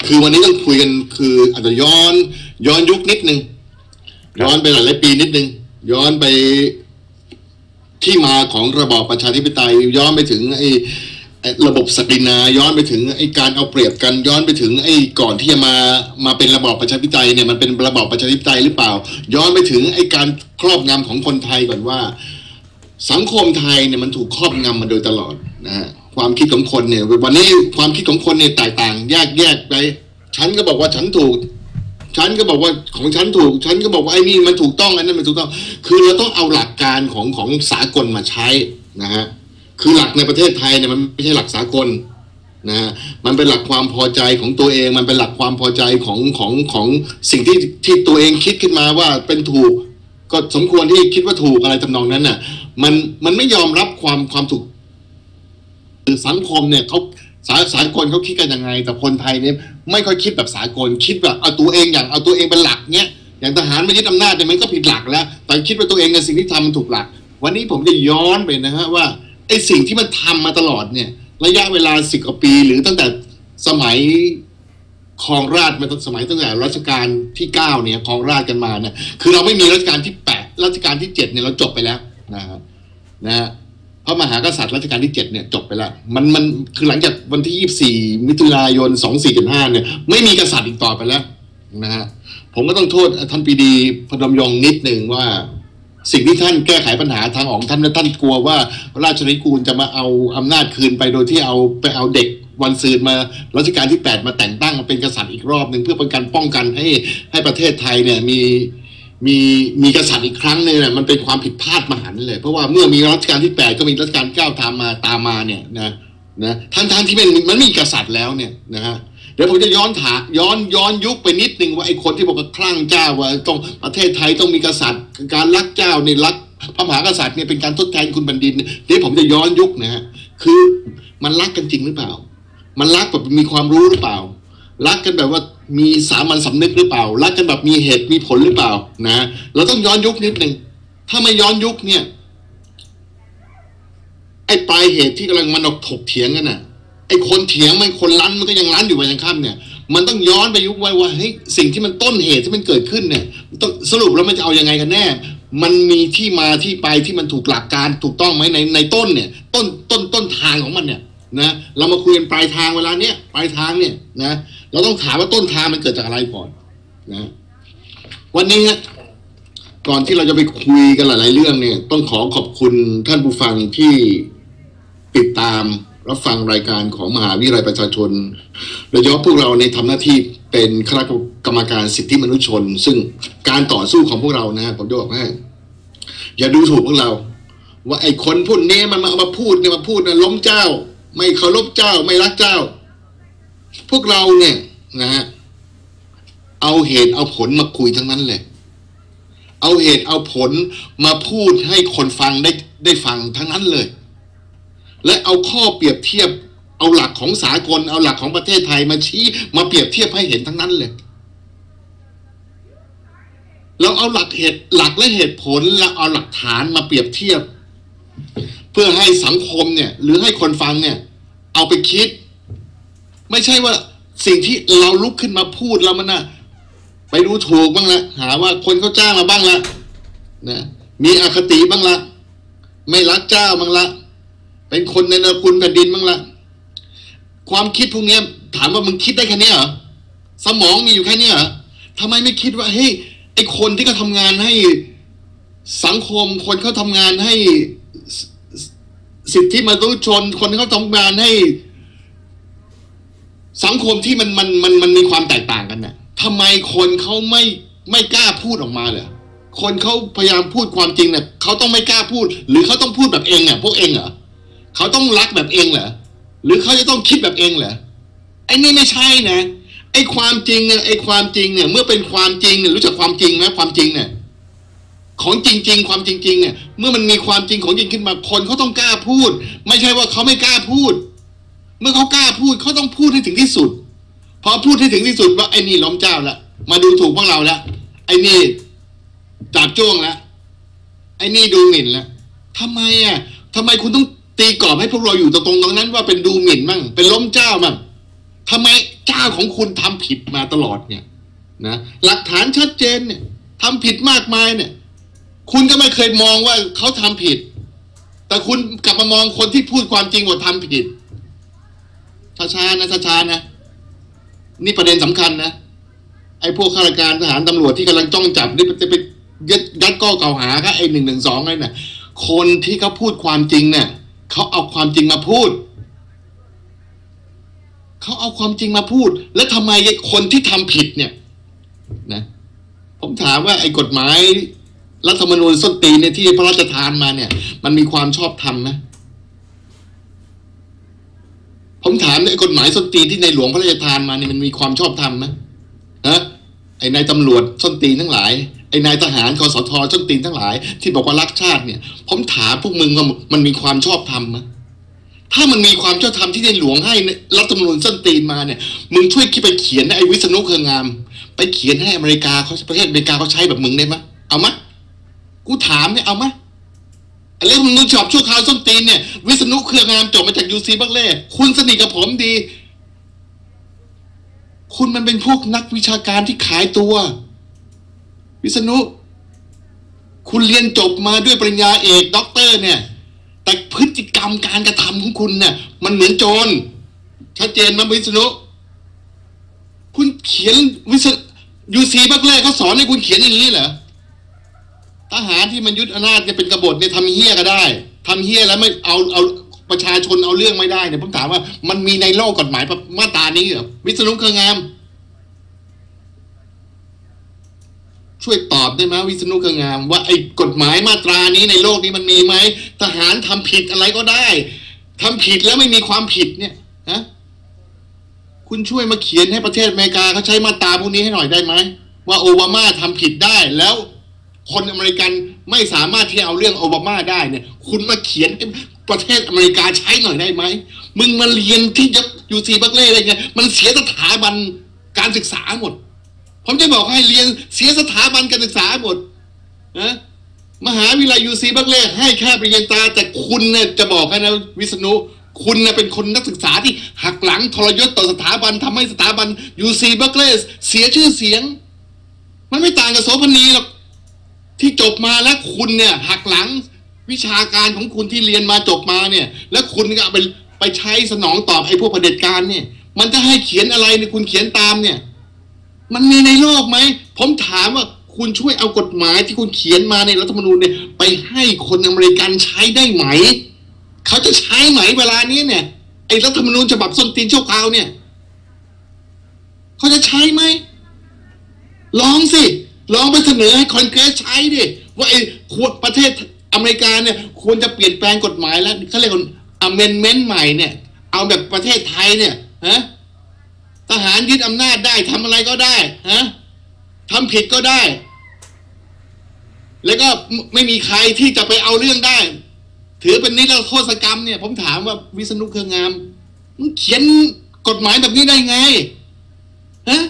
คือวันนี้ต้องคุยกันคืออาจจะย้อนย้อนยุคนิดนึงย้อนไปหลายๆปีนิดนึงย้อนไปที่มาของระบอบประชาธิปไตยย้อนไปถึงไอ้ระบบศักดินาย้อนไปถึงไอ้การเอาเปรียบกันย้อนไปถึงไอ้ก่อนที่จะมามาเป็นระบอบประชาธิปไตยเนี่ยมันเป็นระบอบประชาธิปไตยหรือเปล่าย้อนไปถึงไอ้การครอบงำของคนไทยก่อนว่าสังคมไทยเนี่ยมันถูกครอบงำมาโดยตลอดนะฮะความคิดของคนเนี่ยวันนี้ความคิดของคนเนี่ยแตกต่างแยกแยกไปฉันก็บอกว่าฉันถูกฉันก็บอกว่าของฉันถูกฉันก็บอกว่าไอ้นี่มันถูกต้องอันนั้นมันถูกต้องคือเราต้องเอาหลักการของของสากลมาใช้นะฮะคือหลักในประเทศไทยเนี่ยมันไม่ใช่หลักสากลนะฮะมันเป็นหลักความพอใจของตัวเองมันเป็นหลักความพอใจของของของสิ่งที่ที่ตัวเองคิดขึ้นมาว่าเป็นถูกก็สมควรที่คิดว่าถูกอะไรทำนองนั้นน่ะมันมันไม่ยอมรับความความถูกสังคมเนี่ยเขาสาสากลเขาคิดกันยังไงแต่คนไทยเนี่ยไม่ค่อยคิดแบบสากลคิดแบบเอาตัวเองอย่างเอาตัวเองเป็นหลักเนี่ยอย่างทหารมายึดอำนาจเนี่ยมันก็ผิดหลักแล้วแต่คิดว่าตัวเองในสิ่งที่ทำมันถูกหลักวันนี้ผมจะย้อนไปนะฮะว่าไอ้สิ่งที่มันทำมาตลอดเนี่ยระยะเวลาสิบกว่าปีหรือตั้งแต่สมัยครองราชย์มาตั้งสมัยตั้งแต่รัชกาลที่เก้าเนี่ยครองราชย์กันมาเนี่ยคือเราไม่มีรัชกาลที่แปดรัชกาลที่เจ็ดเนี่ยเราจบไปแล้วนะฮะนะฮะพระมหากษัตริย์รัชกาลที่เจ็ดเนี่ยจบไปแล้วมันมันคือหลังจากวันที่ยี่สิบสี่มิถุนายนสองสี่เจ็ดห้าเนี่ยไม่มีกษัตริย์อีกต่อไปแล้วนะฮะผมก็ต้องโทษท่านปรีดีพนมยงค์นิดหนึ่งว่าสิ่งที่ท่านแก้ไขปัญหาทางออกท่านท่านกลัวว่าราชนิกูลจะมาเอาอำนาจคืนไปโดยที่เอาไปเอาเด็กวันซืนมารัชกาลที่แปดมาแต่งตั้งมาเป็นกษัตริย์อีกรอบหนึ่งเพื่อเป็นการป้องกันให้ให้ประเทศไทยเนี่ยมีมีมีกษัตริย์อีกครั้งนึงเนี่ยมันเป็นความผิดพลาดมหันต์เลยเพราะว่าเมื่อมีรัชกาลที่แปดก็มีรัชกาลเก้าตามมาตามมาเนี่ยนะนะทั้งทั้งที่มันมันมีกษัตริย์แล้วเนี่ยนะฮะเดี๋ยวผมจะย้อนถาย้อนย้อนยุคไปนิดนึงว่าไอ้คนที่บอกว่าคลั่งเจ้าว่าต้องประเทศไทยต้องมีกษัตริย์การรักเจ้านี่รักพระมหากษัตริย์เนี่ยเป็นการทดแทนคุณแผ่นดินเดี๋ยวผมจะย้อนยุคนะฮะคือมันรักกันจริงหรือเปล่ามันรักแบบมีความรู้หรือเปล่ารักกันแบบว่ามีสามัญสำนึกหรือเปล่ารักกันแบบมีเหตุมีผลหรือเปล่านะเราต้องย้อนยุคนิดนึงถ้าไม่ย้อนยุคเนี่ยไอ้ปลายเหตุที่กำลังมันถกเถียงกันน่ะไอ้คนเถียงมันคนรั้นมันก็ยังรั้นอยู่วันยังค่ำเนี่ยมันต้องย้อนไปยุคไว้ว่าเฮ้ยสิ่งที่มันต้นเหตุที่มันเกิดขึ้นเนี่ยต้องสรุปแล้วมันจะเอายังไงกันแน่มันมีที่มาที่ไปที่มันถูกหลักการถูกต้องไหมในในต้นเนี่ยต้นต้นต้นทางของมันเนี่ยนะเรามาคุยกันปลายทางเวลาเนี้ยปลายทางเนี่ยนะเราต้องถามว่าต้นทางมันเกิดจากอะไรก่อนนะวันนี้ฮะก่อนที่เราจะไปคุยกันหลายๆเรื่องเนี่ยต้องขอขอบคุณท่านผู้ฟังที่ติดตามรับฟังรายการของมหาวิทยาลัยประชาชนโดยเฉพาะพวกเราในทำหน้าที่เป็นคณะกรรมการสิทธิมนุษยชนซึ่งการต่อสู้ของพวกเรานะฮะผมจะบอกให้อย่าดูถูกพวกเราว่าไอ้คนพวกนี้มันมามาพูดเนี่ยมาพูดนะล้มเจ้าไม่เคารพเจ้าไม่รักเจ้าพวกเราเนี่ยนะฮะเอาเหตุเอาผลมาคุยทั้งนั้นเลยเอาเหตุเอาผลมาพูดให้คนฟังได้ได้ฟังทั้งนั้นเลยและเอาข้อเปรียบเทียบเอาหลักของสากลเอาหลักของประเทศไทยมาชี้มาเปรียบเทียบให้เห็นทั้งนั้นเลยเราเอาหลักเหตุหลักและเหตุผลและเอาหลักฐานมาเปรียบเทียบเพื่อให้สังคมเนี่ยหรือให้คนฟังเนี่ยเอาไปคิดไม่ใช่ว่าสิ่งที่เราลุกขึ้นมาพูดแล้วมันนะไปดูถูกบ้างละหาว่าคนเขาจ้างมาบ้างละนะมีอคติบ้างละไม่รักเจ้าบ้างละเป็นคนในนรคุณแผ่นดินบ้างละความคิดพวกนี้ถามว่ามึงคิดได้แค่นี้เหรอสมองมีอยู่แค่นี้เหรอทำไมไม่คิดว่าเฮ้ยไอคนที่เขาทำงานให้สังคมคนเขาทำงานให้สิทธิมนุษยชนคนที่เขาทำงานให้สังคมที่มันมันมันมันมีความแตกต่างกันเนี่ยทำไมคนเขาไม่ไม่กล้าพูดออกมาเลยคนเขาพยายามพูดความจริงเนี่ยเขาต้องไม่กล้าพูดหรือเขาต้องพูดแบบเองเนี่ยพวกเองเหรอเขาต้องรักแบบเองเหรอหรือเขาจะต้องคิดแบบเองเหรอไอ้นี่ไม่ใช่นะไอ้ความจริงเนี่ยไอ้ความจริงเนี่ยเมื่อเป็นความจริงเนี่ยรู้จักความจริงไหมความจริงเนี่ยของจริงๆความจริงๆเนี่ยเมื่อมันมีความจริงของจริงขึ้นมาคนเขาต้องกล้าพูดไม่ใช่ว่าเขาไม่กล้าพูดเมื่อเขากล้าพูดเขาต้องพูดให้ถึงที่สุดพอพูดให้ถึงที่สุดว่าไอ้นี่ล้มเจ้าละมาดูถูกพวกเราละไอ้นี่จับจ้วงละไอ้นี่ดูหมิ่นละทำไมอ่ะทำไมคุณต้องตีกรอบให้พวกเราอยู่ตรงตรงนั้นว่าเป็นดูหมิ่นมั่งเป็นล้มเจ้ามั่งทำไมเจ้าของคุณทำผิดมาตลอดเนี่ยนะหลักฐานชัดเจนเนี่ยทำผิดมากมายเนี่ยคุณก็ไม่เคยมองว่าเขาทำผิดแต่คุณกลับมามองคนที่พูดความจริงว่าทำผิดช้าๆนะช้าๆนะนี่ประเด็นสำคัญนะไอ้พวกข้าราชการทหารตำรวจที่กำลังจ้องจับนี่จะไปยัดยัดข้อกล่าวหาครับไอ้หนึ่งหนึ่งสองเลยเนี่ยคนที่เขาพูดความจริงเนี่ยเขาเอาความจริงมาพูดเขาเอาความจริงมาพูดแล้วทำไมคนที่ทำผิดเนี่ยนะผมถามว่าไอ้กฎหมายรัฐธรรมนูญส้นตีนเนี่ยที่พระราชทานมาเนี่ยมันมีความชอบธรรมไหมผมถามไอ้กฎหมายส้นตีนที่ในหลวงพระราชทานมาเนี่ยมันมีความชอบธรรมไหมฮะไอ้นายตำรวจส้นตีนทั้งหลายไอ้นายทหารคสทส้นตีนทั้งหลายที่บอกว่ารักชาติเนี่ยผมถามพวกมึงว่ามันมีความชอบธรรมไหมถ้ามันมีความชอบธรรมที่ในหลวงให้รัฐธรรมนูญส้นตีนมาเนี่ยมึงช่วยคิดไปเขียนไอ้วิษณุเครืองามไปเขียนให้อเมริกาเขาประเทศอเมริกาเขาใช้แบบมึงได้ไหมเอาไหมกูถามเนี่ยเอาไหมไอ้เรื่องมึงชอบชั่วคราวส้นตีนเนี่ยวิษณุเครืองามจบมาจากยูซีบัคเล่คุณสนิทกับผมดีคุณมันเป็นพวกนักวิชาการที่ขายตัววิษณุคุณเรียนจบมาด้วยปริญญาเอกด็อกเตอร์เนี่ยแต่พฤติกรรมการกระทำของคุณเนี่ยมันเหมือนโจรชัดเจนมั้ยวิษณุคุณเขียนวิษณุยูซีบัคเล่เขาสอนให้คุณเขียนอย่างนี้เหรอทหารที่มันยึดอำนาจจะเป็นกบฏเนี่ยทำเหี้ยก็ได้ทำเหี้ยแล้วไม่เอาเอาประชาชนเอาเรื่องไม่ได้เนี่ยผมถามว่ามันมีในโลกกฎหมายมาตรานี้เหรอวิษณุเครืองามช่วยตอบได้ไหมวิษณุเครืองามว่าไอ้กฎหมายมาตรานี้ในโลกนี้มันมีไหมทหารทำผิดอะไรก็ได้ทำผิดแล้วไม่มีความผิดเนี่ยฮะคุณช่วยมาเขียนให้ประเทศอเมริกาเขาใช้มาตราพวกนี้ให้หน่อยได้ไหมว่าโอบามาทำผิดได้แล้วคนอเมริกันไม่สามารถที่จะเอาเรื่องโอบามาได้เนี่ยคุณมาเขียนให้ประเทศอเมริกาใช้หน่อยได้ไหมมึงมาเรียนที่ยูซีบัคเล่อะไรเงี้ยมันเสียสถาบันการศึกษาหมดผมจะบอกให้เรียนเสียสถาบันการศึกษาหมดนะมหาวิทยาลัยยูซีบัคเล่ให้แค่ปริญญาตรีแต่คุณเนี่ยจะบอกให้นะวิษณุคุณเนี่ยเป็นคนนักศึกษาที่หักหลังทรยศต่อสถาบันทำให้สถาบันยูซีบัคเล่เสียชื่อเสียงมันไม่ต่างกับโสเภณีหรอกที่จบมาแล้วคุณเนี่ยหักหลังวิชาการของคุณที่เรียนมาจบมาเนี่ยแล้วคุณก็เอาไปไปใช้สนองตอบไอ้พวกเผด็จการเนี่ยมันจะให้เขียนอะไรเนี่ยคุณเขียนตามเนี่ยมันมีในโลกไหมผมถามว่าคุณช่วยเอากฎหมายที่คุณเขียนมาในรัฐธรรมนูญเนี่ยไปให้คนอเมริกันใช้ได้ไหมเขาจะใช้ไหมเวลานี้เนี่ยไอ้รัฐธรรมนูญฉบับส้นตีนชั่วคราวเนี่ยเขาจะใช้ไหมลองสิลองไปเสนอให้คอนเกรสใช้ดิว่าไอ้ประเทศอเมริกาเนี่ยควรจะเปลี่ยนแปลงกฎหมายแล้วเขาเรียกว่า amendment ใหม่เนี่ยเอาแบบประเทศไทยเนี่ยฮะทหารยึดอำนาจได้ทำอะไรก็ได้ฮะทำผิดก็ได้แล้วก็ไม่มีใครที่จะไปเอาเรื่องได้ถือเป็นนิรโทษกรรมเนี่ยผมถามว่าวิษณุเครืองามมึงเขียนกฎหมายแบบนี้ได้ไงฮะ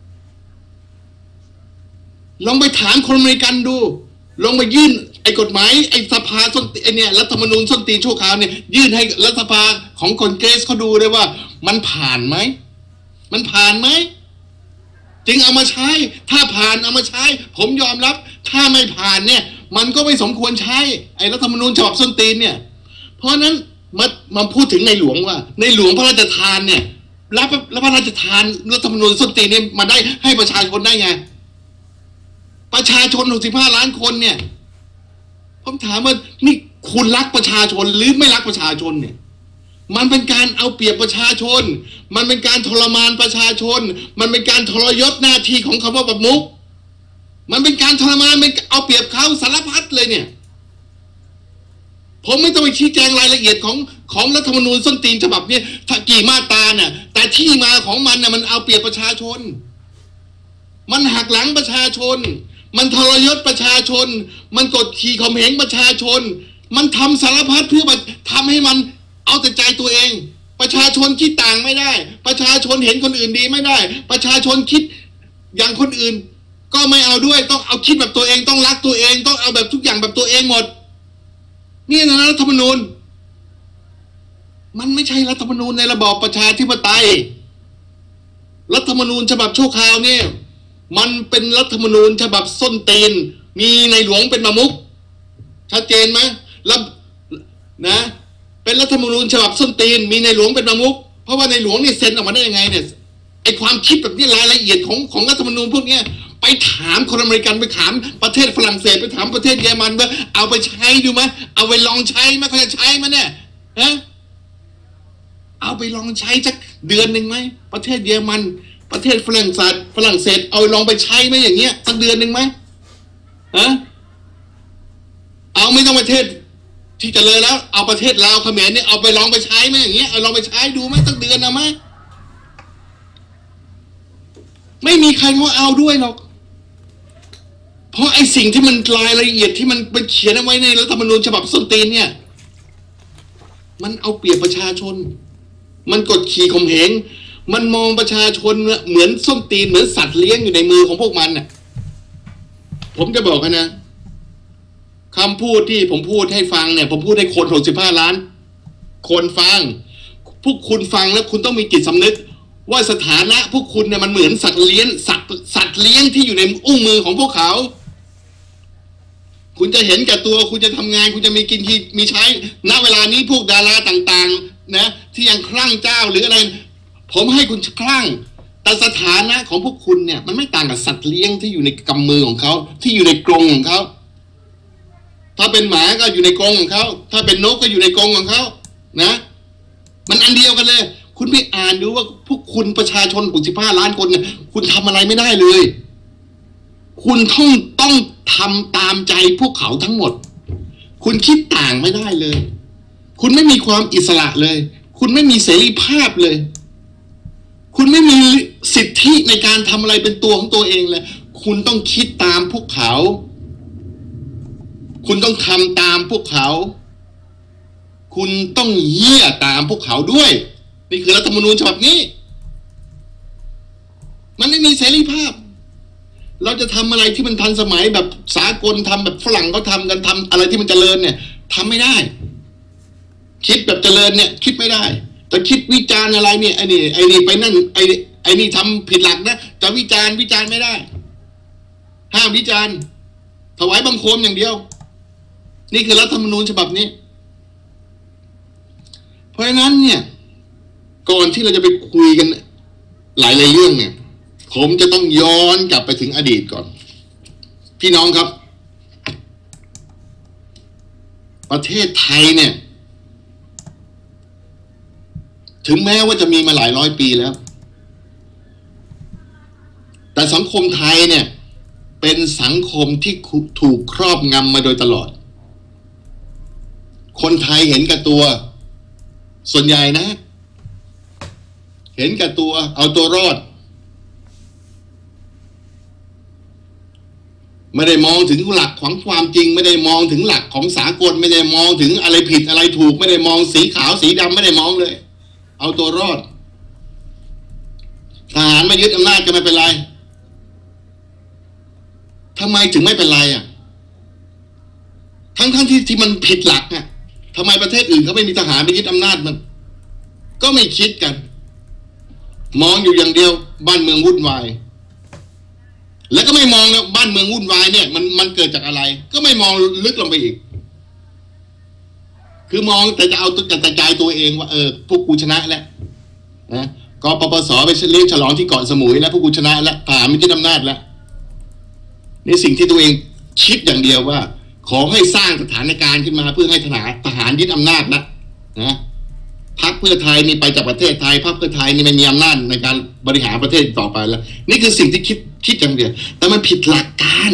ลองไปถามคนอเมริกันดูลองไปยื่นไอ้กฎหมายไอ้สภาส้นไอ้เนี่ยรัฐธรรมนูญส้นตีนชั่วคราวเนี่ยยื่นให้รัฐสภาของคอนเกรสเขาดูเลยว่ามันผ่านไหมมันผ่านไหมจึงเอามาใช้ถ้าผ่านเอามาใช้ผมยอมรับถ้าไม่ผ่านเนี่ยมันก็ไม่สมควรใช้ไอ้รัฐธรรมนูญฉบับส้นตีนเนี่ยเพราะนั้นมามาพูดถึงในหลวงว่าในหลวงพระราชทานเนี่ยรับรับพระราชทานรัฐธรรมนูญส้นตีนเนี่ยมาได้ให้ประชาชนได้ไงประชาชนหกสิบห้าล้านคนเนี่ยผมถามว่านี่คุณรักประชาชนหรือไม่รักประชาชนเนี่ยมันเป็นการเอาเปรียบประชาชนมันเป็นการทรมานประชาชนมันเป็นการทรยศหน้าที่ของคำว่าประมุขมันเป็นการทรมานเป็นเอาเปรียบเขาสารพัดเลยเนี่ยผมไม่ต้องไปชี้แจงรายละเอียดของของรัฐธรรมนูญส้นตีนฉบับนี้กี่มาตราเนี่ยแต่ที่มาของมันเนี่ยมันเอาเปรียบประชาชนมันหักหลังประชาชนมันทรยศประชาชนมันกดขี่ข่มเหงประชาชนมันทำสารพัดเพื่อทำให้มันเอาแต่ใจตัวเองประชาชนคิดต่างไม่ได้ประชาชนเห็นคนอื่นดีไม่ได้ประชาชนคิดอย่างคนอื่นก็ไม่เอาด้วยต้องเอาคิดแบบตัวเองต้องรักตัวเองต้องเอาแบบทุกอย่างแบบตัวเองหมดนี่นะรัฐธรรมนูญมันไม่ใช่รัฐธรรมนูญในระบอบประชาธิปไตยรัฐธรรมนูญฉบับชั่วคราวเนี่ยมันเป็นรัฐธรรมนูญฉบับส้นตีนมีในหลวงเป็นประมุขชัดเจนไหมแล้วนะเป็นรัฐธรรมนูญฉบับส้นตีนมีในหลวงเป็นประมุขเพราะว่าในหลวงนี่เซ็นออกมาได้ยังไงเนี่ยไอความคิดแบบนี้รายละเอียดของของรัฐธรรมนูญพวกนี้ไปถามคนอเมริกันไปถามประเทศฝรั่งเศสไปถามประเทศเยอรมันว่าเอาไปใช้ดูไหมเอาไปลองใช้ไหมเขาจะใช้ไหมเนี่ยฮะเอาไปลองใช้สักเดือนหนึ่งไหมประเทศเยอรมันประเทศฝรั่งเศสฝรั่งเศสเอาลองไปใช้ไหมอย่างเงี้ยสักเดือนหนึ่งไหมฮะเอาไม่ต้องประเทศที่เจริญแล้วเอาประเทศลาวเขมรเนี่ยเอาไปลองไปใช้ไหมอย่างเงี้ยเอาลองไปใช้ดูไหมสักเดือนนะไหมไม่มีใครเขาเอาด้วยหรอกเพราะไอ้สิ่งที่มันรายละเอียดที่มันเป็นเขียนเอาไว้ในรัฐธรรมนูญฉบับส้นตีนเนี่ยมันเอาเปรียบประชาชนมันกดขี่ข่มเหงมันมองประชาชนเหมือนส้นตีนเหมือนสัตว์เลี้ยงอยู่ในมือของพวกมันน่ะผมจะบอกนะคำพูดที่ผมพูดให้ฟังเนี่ยผมพูดให้คนหกสิบห้าล้านคนฟังพวกคุณฟังแล้วคุณต้องมีจิตสำนึกว่าสถานะพวกคุณเนี่ยมันเหมือนสัตว์เลี้ยงสัตว์สัตว์เลี้ยงที่อยู่ในอุ้งมือของพวกเขาคุณจะเห็นแก่ตัวคุณจะทำงานคุณจะมีกินมีใช้ณเวลานี้พวกดาราต่างๆนะที่ยังคลั่งเจ้าหรืออะไรผมให้คุณคลั่งแต่สถานะของพวกคุณเนี่ยมันไม่ต่างกับสัตว์เลี้ยงที่อยู่ในกำมือของเขาที่อยู่ในกรงของเขาถ้าเป็นหมาก็อยู่ในกรงของเขาถ้าเป็นนกก็อยู่ในกรงของเขานะมันอันเดียวกันเลยคุณไปอ่านดูว่าพวกคุณประชาชนหกสิบห้าล้านคนเนี่ยคุณทำอะไรไม่ได้เลยคุณต้องต้องทำตามใจพวกเขาทั้งหมดคุณคิดต่างไม่ได้เลยคุณไม่มีความอิสระเลยคุณไม่มีเสรีภาพเลยคุณไม่มีสิทธิในการทำอะไรเป็นตัวของตัวเองเลยคุณต้องคิดตามพวกเขาคุณต้องทำตามพวกเขาคุณต้องเหี้ยตามพวกเขาด้วยนี่คือรัฐธรรมนูญฉบับนี้มันไม่มีเสรีภาพเราจะทำอะไรที่มันทันสมัยแบบสากลทำแบบฝรั่งเขาทำกันทำอะไรที่มันเจริญเนี่ยทำไม่ได้คิดแบบเจริญเนี่ยคิดไม่ได้แต่คิดวิจารณ์อะไรเนี่ยไอ้นี่ไอ้นี่ไปนั่นไอ้ไอ้นี่ทำผิดหลักนะจะวิจารณ์วิจารณ์ไม่ได้ห้ามวิจารณ์ถวายบังคมอย่างเดียวนี่คือรัฐธรรมนูญฉบับนี้เพราะฉะนั้นเนี่ยก่อนที่เราจะไปคุยกันหลายๆเรื่องเนี่ยผมจะต้องย้อนกลับไปถึงอดีตก่อนพี่น้องครับประเทศไทยเนี่ยถึงแม้ว่าจะมีมาหลายร้อยปีแล้วแต่สังคมไทยเนี่ยเป็นสังคมที่ถูกครอบงำมาโดยตลอดคนไทยเห็นกับตัวส่วนใหญ่นะเห็นกับตัวเอาตัวรอดไม่ได้มองถึงหลักของความจริงไม่ได้มองถึงหลักของสากลไม่ได้มองถึงอะไรผิดอะไรถูกไม่ได้มองสีขาวสีดำไม่ได้มองเลยเอาตัวรอดทหารมายึดอำนาจจะไม่เป็นไรทำไมถึงไม่เป็นไรอ่ะทั้งทั้งที่ที่มันผิดหลักอ่ะทำไมประเทศอื่นเขาไม่มีทหารไปยึดอำนาจมันก็ไม่คิดกันมองอยู่อย่างเดียวบ้านเมืองวุ่นวายแล้วก็ไม่มองแล้วบ้านเมืองวุ่นวายเนี่ยมันมันเกิดจากอะไรก็ไม่มองลึกลงไปอีกคือมองแต่จะเอากระจายตัวเองว่าเออพวกกูชนะแล้วนะกปปสไปเลี้ยงฉลองที่เกาะสมุยแล้วพวกกูชนะแล้วทหารไม่ยึดอำนาจแล้วนี่สิ่งที่ตัวเองคิดอย่างเดียวว่าขอให้สร้างสถานการณ์ขึ้นมาเพื่อให้ทหารทหารยึดอำนาจนะนะพรรคเพื่อไทยนี่ไปจากประเทศไทยพรรคเพื่อไทยนี่ไม่มีอำนาจในการบริหารประเทศต่อไปแล้วนี่คือสิ่งที่คิดคิดอย่างเดียวแต่มันผิดหลักการ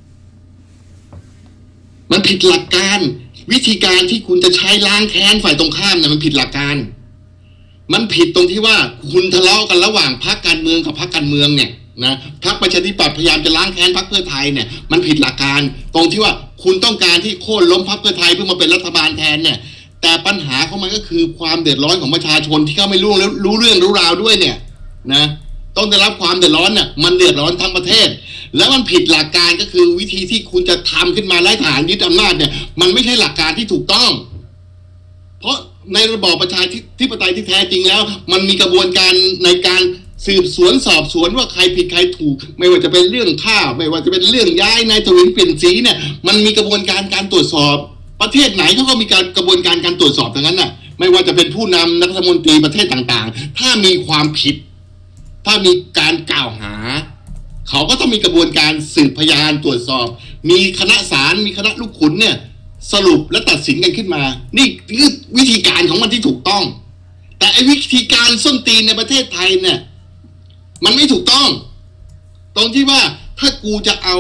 มันผิดหลักการวิธีการที่คุณจะใช้ล้างแค้นฝ่ายตรงข้ามเนี่ยมันผิดหลักการมันผิดตรงที่ว่าคุณทะเลาะกันระหว่างพรรคการเมืองกับพรรคการเมืองเนี่ยนะพรรคประชาธิปัตย์พยายามจะล้างแค้นพรรคเพื่อไทยเนี่ยมันผิดหลักการตรงที่ว่าคุณต้องการที่โค่นล้มพรรคเพื่อไทยเพื่อมาเป็นรัฐบาลแทนเนี่ยแต่ปัญหาของมันก็คือความเดือดร้อนของประชาชนที่เขาไม่รู้แล้วรู้เรื่องรู้ราวด้วยเนี่ยนะต้องได้รับความเดือดร้อนเนี่ยมันเดือดร้อนทั้งประเทศแล้วมันผิดหลักการก็คือวิธีที่คุณจะทำขึ้นมาไล่ทหารยึดอำนาจเนี่ยมันไม่ใช่หลักการที่ถูกต้องเพราะในระบอบประชาธิปไตยที่แท้จริงแล้วมันมีกระบวนการในการสืบสวนสอบสวนว่าใครผิดใครถูกไม่ว่าจะเป็นเรื่องข้าวไม่ว่าจะเป็นเรื่องย้ายนายทวินเปลี่ยนสีเนี่ยมันมีกระบวนการการตรวจสอบประเทศไหนเขาก็มีการกระบวนการการตรวจสอบทั้งนั้นน่ะไม่ว่าจะเป็นผู้นำรัฐมนตรีประเทศต่างๆถ้ามีความผิดถ้ามีการกล่าวหาเขาก็ต้องมีกระบวนการสืบพยานตรวจสอบมีคณะศาลมีคณะลูกขุนเนี่ยสรุปและตัดสินกันขึ้นมานี่คือวิธีการของมันที่ถูกต้องแต่ไอ้วิธีการส้นตีนในประเทศไทยเนี่ยมันไม่ถูกต้องตรงที่ว่าถ้ากูจะเอา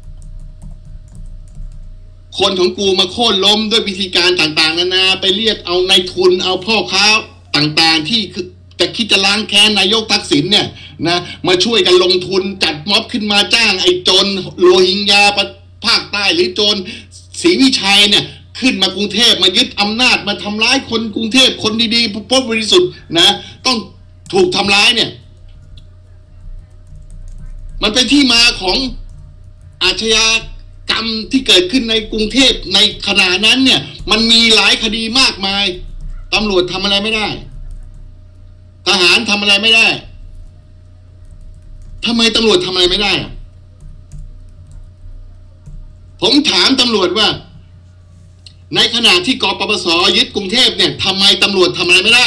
คนของกูมาโค่นล้มด้วยวิธีการต่างๆนานาไปเรียกเอานายทุนเอาพ่อค้าต่างๆที่จะคิดจะล้างแค้นนายกทักษิณเนี่ยนะมาช่วยกันลงทุนจัดม็อบขึ้นมาจ้างไอ้โจรโรฮิงญาภาคใต้หรือโจรศรีวิชัยเนี่ยขึ้นมากรุงเทพมายึดอำนาจมาทำร้ายคนกรุงเทพคนดีๆผู้บริสุทธิ์นะต้องถูกทำร้ายเนี่ยมันเป็นที่มาของอาชญากรรมที่เกิดขึ้นในกรุงเทพในขณะนั้นเนี่ยมันมีหลายคดีมากมายตำรวจทำอะไรไม่ได้ทหารทำอะไรไม่ได้ทำไมตำรวจทำอะไรไม่ได้ผมถามตำรวจว่าในขณะที่กปปสยึดกรุงเทพเนี่ยทำไมตำรวจทำอะไรไม่ได้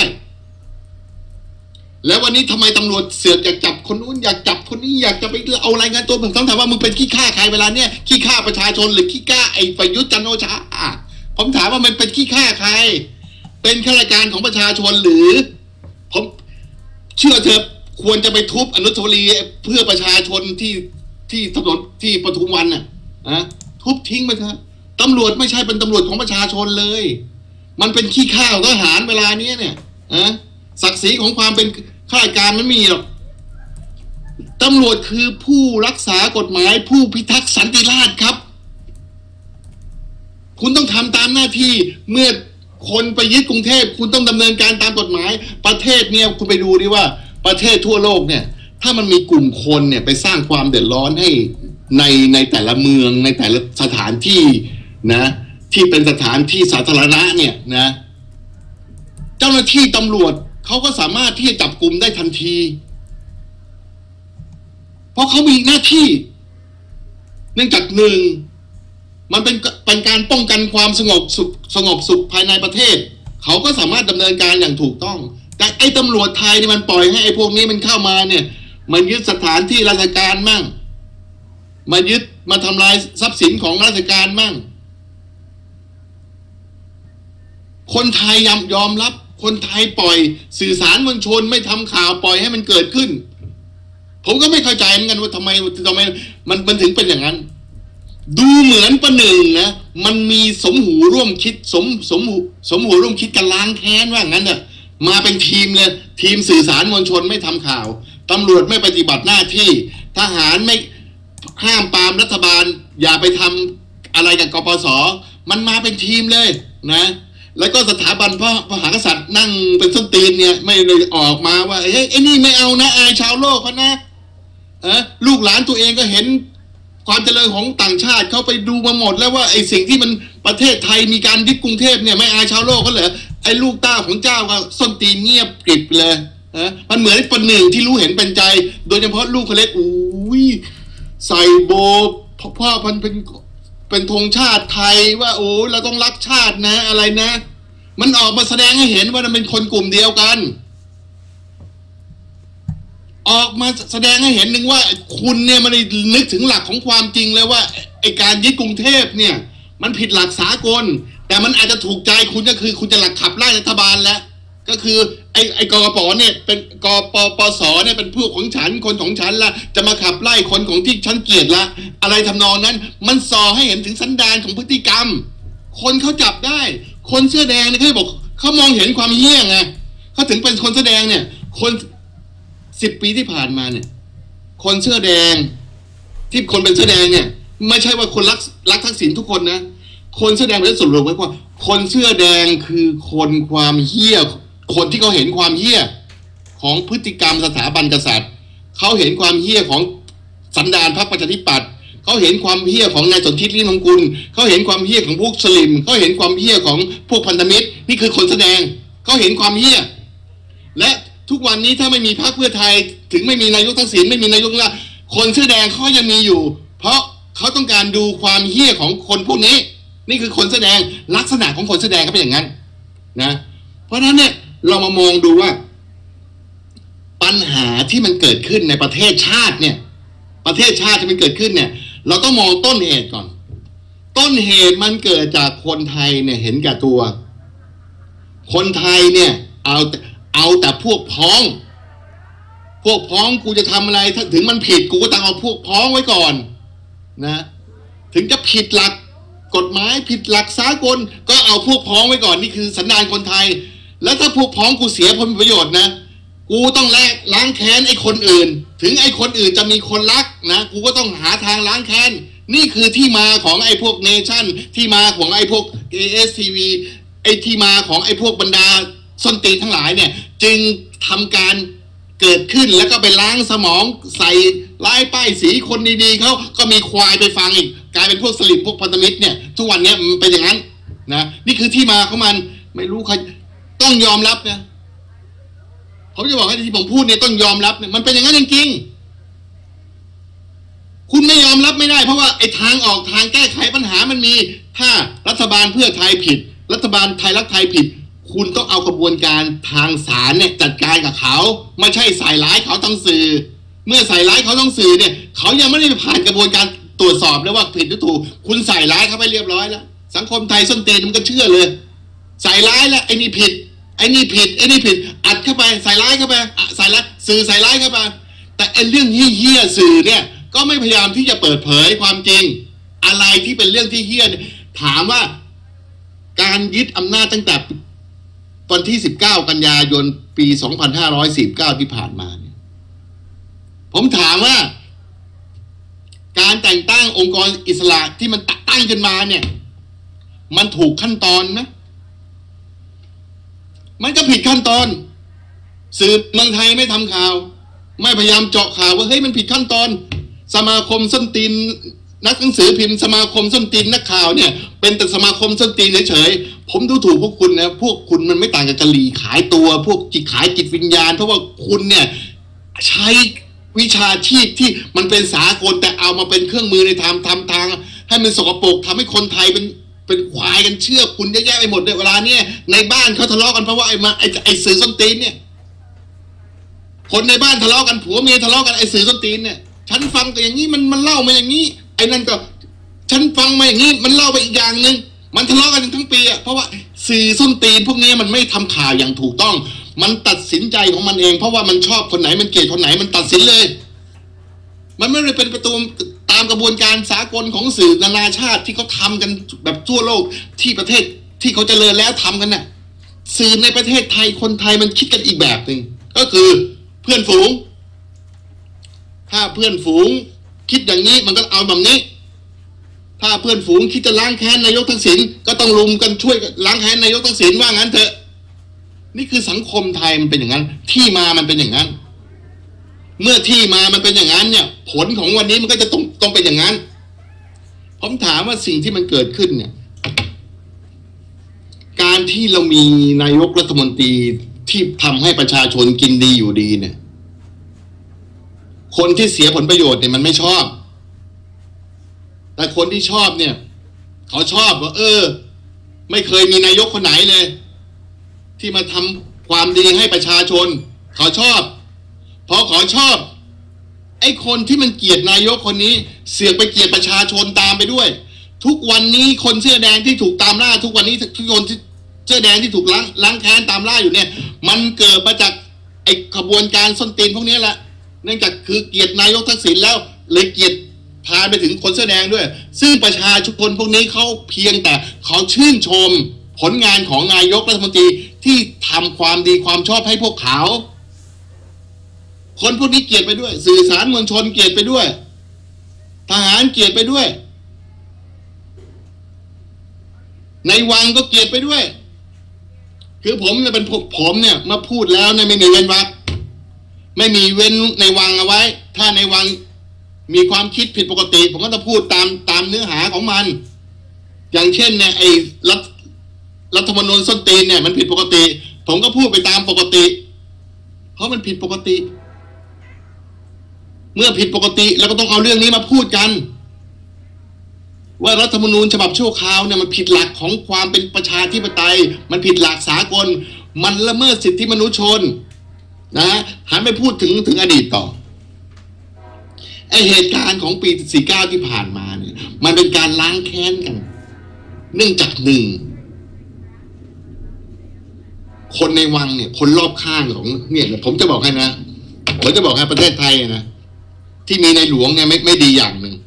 แล้ววันนี้ทำไมตำรวจเสือกอยากจับคนนู้นอยากจับคนนี้อยากจะไปเอารายงานตัวผมต้องถามว่ามึงเป็นขี้ข้าใครเวลาเนี่ยขี้ข้าประชาชนหรือขี้ข้าไอ้ประยุทธ์จันทร์โอชาผมถามว่ามันเป็นขี้ข้าใครเป็นข้าราชการของประชาชนหรือผมเชื่อเถอะควรจะไปทุบอนุสาวรีย์เพื่อประชาชนที่ที่ถนนที่ปทุมวันน่ะนะทุบทิ้งไปเถอะตำรวจไม่ใช่เป็นตำรวจของประชาชนเลยมันเป็นขี้ข้าทหารเวลานี้เนี่ยนะศักดิ์ศรีของความเป็นข้าราชการมันมีหรอกตำรวจคือผู้รักษากฎหมายผู้พิทักษ์สันติราษฎร์ครับคุณต้องทำตามหน้าที่เมื่อคนไปยึดกรุงเทพคุณต้องดำเนินการตามกฎหมายประเทศเนี่ยคุณไปดูดิว่าประเทศทั่วโลกเนี่ยถ้ามันมีกลุ่มคนเนี่ยไปสร้างความเดือดร้อนให้ในในแต่ละเมืองในแต่ละสถานที่นะที่เป็นสถานที่สาธารณะเนี่ยนะเจ้าหน้าที่ตำรวจเขาก็สามารถที่จะจับกลุ่มได้ทันทีเพราะเขามีหน้าที่เนื่องจากหนึ่งมันเป็นเป็นการป้องกันความสงบสุขสงบสุขภายในประเทศเขาก็สามารถดำเนินการอย่างถูกต้องแต่ไอ้ตำรวจไทยนี่มันปล่อยให้ไอ้พวกนี้มันเข้ามาเนี่ยมันยึดสถานที่ราชการมั่งมายึดมาทำลายทรัพย์สินของราชการมั่งคนไทยยอมยอมรับคนไทยปล่อยสื่อสารมวลชนไม่ทำข่าวปล่อยให้มันเกิดขึ้นผมก็ไม่เข้าใจเหมือนกันว่าทำไมทำไมมันมันถึงเป็นอย่างนั้นดูเหมือนประหนึ่งนะมันมีสมหูร่วมคิดสมสมหูสมหูร่วมคิดกันล้างแค้นว่างั้นน่ะมาเป็นทีมเลยทีมสื่อสารมวลชนไม่ทำข่าวตำรวจไม่ปฏิบัติหน้าที่ทหารไม่ห้ามปรามรัฐบาลอย่าไปทำอะไรกับกปสมันมาเป็นทีมเลยนะแล้วก็สถาบันพระมหากษัตริย์นั่งเป็นส้นตีนเนี่ยไม่เลยออกมาว่าเฮ้ยไอ้นี่ไม่เอานะอายชาวโลกเขานะเออลูกหลานตัวเองก็เห็นความเจริญของต่างชาติเขาไปดูมาหมดแล้วว่าไอ้สิ่งที่มันประเทศไทยมีการยึดกรุงเทพเนี่ยไม่อายชาวโลกเขาเหรอไอ้ลูกเต้าของเจ้าก็ส้นตีนเงียบกริบเลยเออมันเหมือนประหนึ่งที่รู้เห็นเป็นใจโดยเฉพาะลูกคนเล็กอุ้ยใส่โบพ่อพันเป็นเป็นธงชาติไทยว่าโอ้เราต้องรักชาตินะอะไรนะมันออกมาแสดงให้เห็นว่ามันเป็นคนกลุ่มเดียวกันออกมาแสดงให้เห็นหนึ่งว่าคุณเนี่ยมันนึกถึงหลักของความจริงเลยว่าไอการยึดกรุงเทพเนี่ยมันผิดหลักสากลแต่มันอาจจะถูกใจคุณก็คือคุณจะหลักขับไล่รัฐบาลแล้วก็คือไอไอกกปเนี่ยเป็นกปปสเนี่ยเป็นพวกของฉันคนของฉันละจะมาขับไล่คนของที่ฉันเกลียดละอะไรทำนองนั้นมันส่อให้เห็นถึงสันดานของพฤติกรรมคนเขาจับได้คนเสื้อแดงเนี่ยเขาบอกเขามองเห็นความเหี้ยไงเขาถึงเป็นคนเสื้อแดงเนี่ยคนสิบปีที่ผ่านมาเนี่ยคนเสื้อแดงที่คนเป็นเสื้อแดงเนี่ยไม่ใช่ว่าคนรักรักทักษิณทุกคนนะคนเสื้อแดงเป็นส่วนรวมไว้ว่าคนเสื้อแดงคือคนความเหี้ยคนที่เขาเห็นความเหี้ยของพฤติกรรมสถาบันกษัตริย์เขาเห็นความเหี้ยของสันดานพรรคประชาธิปัตย์เขาเห็นความเหี้ยของนายสนธิลิ้มทองกุลเขาเห็นความเหี้ยของพวกสลิมเขาเห็นความเหี้ยของพวกพันธมิตรนี่คือคนแสดงเขาเห็นความเหี้ยและทุกวันนี้ถ้าไม่มีพรรคเพื่อไทยถึงไม่มีนายกทักษิณไม่มีนายกละคนเสื้อแดงเขายังมีอยู่เพราะเขาต้องการดูความเหี้ยของคนพวกนี้นี่คือคนเสื้อแดงลักษณะของคนเสื้อแดงเขาเป็นอย่างนั้นนะเพราะฉะนั้นเนี่ยเรามามองดูว่าปัญหาที่มันเกิดขึ้นในประเทศชาติเนี่ยประเทศชาติที่มันเกิดขึ้นเนี่ยเราต้องมองต้นเหตุก่อนต้นเหตุมันเกิดจากคนไทยเนี่ยเห็นแก่ตัวคนไทยเนี่ยเอาเอาแต่พวกพ้องพวกพ้องกูจะทำอะไรถ้าถึงมันผิดกูก็ต้องเอาพวกพ้องไว้ก่อนนะถึงจะผิดหลักกฎหมายผิดหลักสากลก็เอาพวกพ้องไว้ก่อนนี่คือสันดานคนไทยแล้วถ้าพวกพ้องกูเสียผลประโยชน์นะกูต้องแลกล้างแค้นไอ้คนอื่นถึงไอ้คนอื่นจะมีคนรักนะกูก็ต้องหาทางล้างแค้นนี่คือที่มาของไอ้พวกเนชั่นที่มาของไอ้พวก เอ เอส ที วี ไอ้ที่มาของไอ้พวกบรรดาส้นตีนทั้งหลายเนี่ยจึงทำการเกิดขึ้นแล้วก็ไปล้างสมองใส่ลายป้ายสีคนดีๆเขาก็มีควายไปฟังอีกกลายเป็นพวกสลิปพวกพันธมิตรเนี่ยทุกวันนี้มันเป็นอย่างนั้นนะนี่คือที่มาของมันไม่รู้ใครต้องยอมรับนะผมจะบอกให้ที่ผมพูดเนี่ยต้องยอมรับเนี่ยมันเป็นอย่างนั้นจริงๆคุณไม่ยอมรับไม่ได้เพราะว่าไอ้ทางออกทางแก้ไขปัญหามันมีถ้ารัฐบาลเพื่อไทยผิดรัฐบาลไทยรักไทยผิดคุณต้องเอากระบวนการทางศาลเนี่ยจัดการกับเขาไม่ใช่ใส่ร้ายเขาต้องสื่อเมื่อใส่ร้ายเขาต้องสื่อเนี่ยเขายังไม่ได้ผ่านกระบวนการตรวจสอบเลยว่าผิดหรือถูกคุณใส่ร้ายเขาไปเรียบร้อยแล้วสังคมไทยส้นตีนมันก็เชื่อเลยใส่ร้ายแล้วไอ้นี่ผิดไอ้นี่ผิดไอ้นี่ผิดอัดเข้าไปใส่ร้ายเข้าไปใส่ร้ายสื่อใส่ร้ายเข้าไปแต่ไอ้เรื่องเหี้ยๆสื่อเนี่ยก็ไม่พยายามที่จะเปิดเผยความจริงอะไรที่เป็นเรื่องที่เหี้ยถามว่าการยึดอำนาจตั้งแต่วันที่สิบเก้ากันยายนปีสองพันห้าร้อยสี่สิบเก้าที่ผ่านมาเนี่ยผมถามว่าการแต่งตั้งองค์กรอิสระที่มันตั้งขึ้นมาเนี่ยมันถูกขั้นตอนไหมมันก็ผิดขั้นตอนสื่อเมืองไทยไม่ทำข่าวไม่พยายามเจาะข่าวว่าเฮ้ยมันผิดขั้นตอนสมาคมส้นตีนนักหนังสือพิมพ์สมาคมส้นตีนนักข่าวเนี่ยเป็นแต่สมาคมส้นตีนเฉยๆผมดูถูกพวกคุณนะพวกคุณมันไม่ต่างจากกะหรี่ขายตัวพวกจิตขายจิตวิญญาณเพราะว่าคุณเนี่ยใช้วิชาชีพที่มันเป็นสากลแต่เอามาเป็นเครื่องมือในทางทำทางให้มันสกปรกทำให้คนไทยเป็นเป็นควายกันเชื่อคุณเยอะแยะไปหมดในเวลาเนี่ยในบ้านเขาทะเลาะกันเพราะว่าไอ้มาไอ้ไอ้สื่อส้นตีนเนี่ยคนในบ้านทะเลาะกันผัวเมียทะเลาะกันไอ้สื่อส้นตีนเนี่ยฉันฟังก็อย่างนี้มันมันเล่ามาอย่างนี้ไอ้นั่นก็ฉันฟังมาอย่างนี้มันเล่าไปอีกอย่างหนึ่งมันทะเลาะกันทั้งปีอ่ะเพราะว่าสื่อส้นตีนพวกนี้มันไม่ทำข่าวอย่างถูกต้องมันตัดสินใจของมันเองเพราะว่ามันชอบคนไหนมันเกลียดคนไหนมันตัดสินเลยมันไม่ได้เป็นประตูตามกระบวนการสากลของสื่อนานาชาติที่เขาทำกันแบบทั่วโลกที่ประเทศที่เขาเจริญแล้วทำกันน่ะสื่อในประเทศไทยคนไทยมันคิดกันอีกแบบหนึ่งก็คือเพื่อนฝูงถ้าเพื่อนฝูงคิดอย่างนี้มันก็เอาแบบนี้ถ้าเพื่อนฝูงคิดจะล้างแค้นนายกทักษิณก็ต้องรุมกันช่วยล้างแค้นนายกทักษิณว่างั้นเถอะนี่คือสังคมไทยมันเป็นอย่างนั้นที่มามันเป็นอย่างนั้นเมื่อที่มามันเป็นอย่างนั้นเนี่ยผลของวันนี้มันก็จะต้องต้องเป็นอย่างนั้นผมถามว่าสิ่งที่มันเกิดขึ้นเนี่ยการที่เรามีนายกรัฐมนตรีที่ทำให้ประชาชนกินดีอยู่ดีเนี่ยคนที่เสียผลประโยชน์เนี่ยมันไม่ชอบแต่คนที่ชอบเนี่ยเขาชอบว่าเออไม่เคยมีนายกคนไหนเลยที่มาทำความดีให้ประชาชนเขาชอบพอเขาชอบไอ้คนที่มันเกลียดนายกคนนี้เสือกไปเกลียดประชาชนตามไปด้วยทุกวันนี้คนเสื้อแดงที่ถูกตามล่าทุกวันนี้ทุกคนที่เสื้อแดงที่ถูกล้างล้างแค้นตามล่าอยู่เนี่ยมันเกิดมาจากไอ้ขบวนการส้นตีนพวกนี้แหละเนื่องจากคือเกลียดนายกทักษิณแล้วเลยเกลียดพาไปถึงคนเสื้อแดงด้วยซึ่งประชาชนพวกนี้เขาเพียงแต่เขาชื่นชมผลงานของนายกรัฐมนตรีที่ทำความดีความชอบให้พวกเขาคนพวกนี้เกลียดไปด้วยสื่อสารมวลชนเกลียดไปด้วยทหารเกลียดไปด้วยในวังก็เกลียดไปด้วยคือผมเนี่ยเป็นผมเนี่ยมาพูดแล้วเนี่ยไม่มีเว้นวรรคไม่มีเว้นในวังเอาไว้ถ้าในวังมีความคิดผิดปกติผมก็จะพูดตามตามเนื้อหาของมันอย่างเช่นเนี่ยไอ้รัฐรัฐธรรมนูญส้นตีนเนี่ยมันผิดปกติผมก็พูดไปตามปกติเพราะมันผิดปกติเมื่อผิดปกติเราก็ต้องเอาเรื่องนี้มาพูดกันว่ารัฐธรรมนูญฉบับชั่วคราวเนี่ยมันผิดหลักของความเป็นประชาธิปไตยมันผิดหลักสากลมันละเมิดสิทธิมนุษยชนนะหันไปพูดถึงถึงอดีตต่อไอเหตุการณ์ของปีสี่สิบเก้าที่ผ่านมาเนี่ยมันเป็นการล้างแค้นกันเนื่องจากหนึ่งคนในวังเนี่ยคนรอบข้างของเนี่ยผมจะบอกให้นะผมจะบอกให้ประเทศไทยนะที่มีในหลวงเนี่ยไม่ไม่ดีอย่างหนึ่ง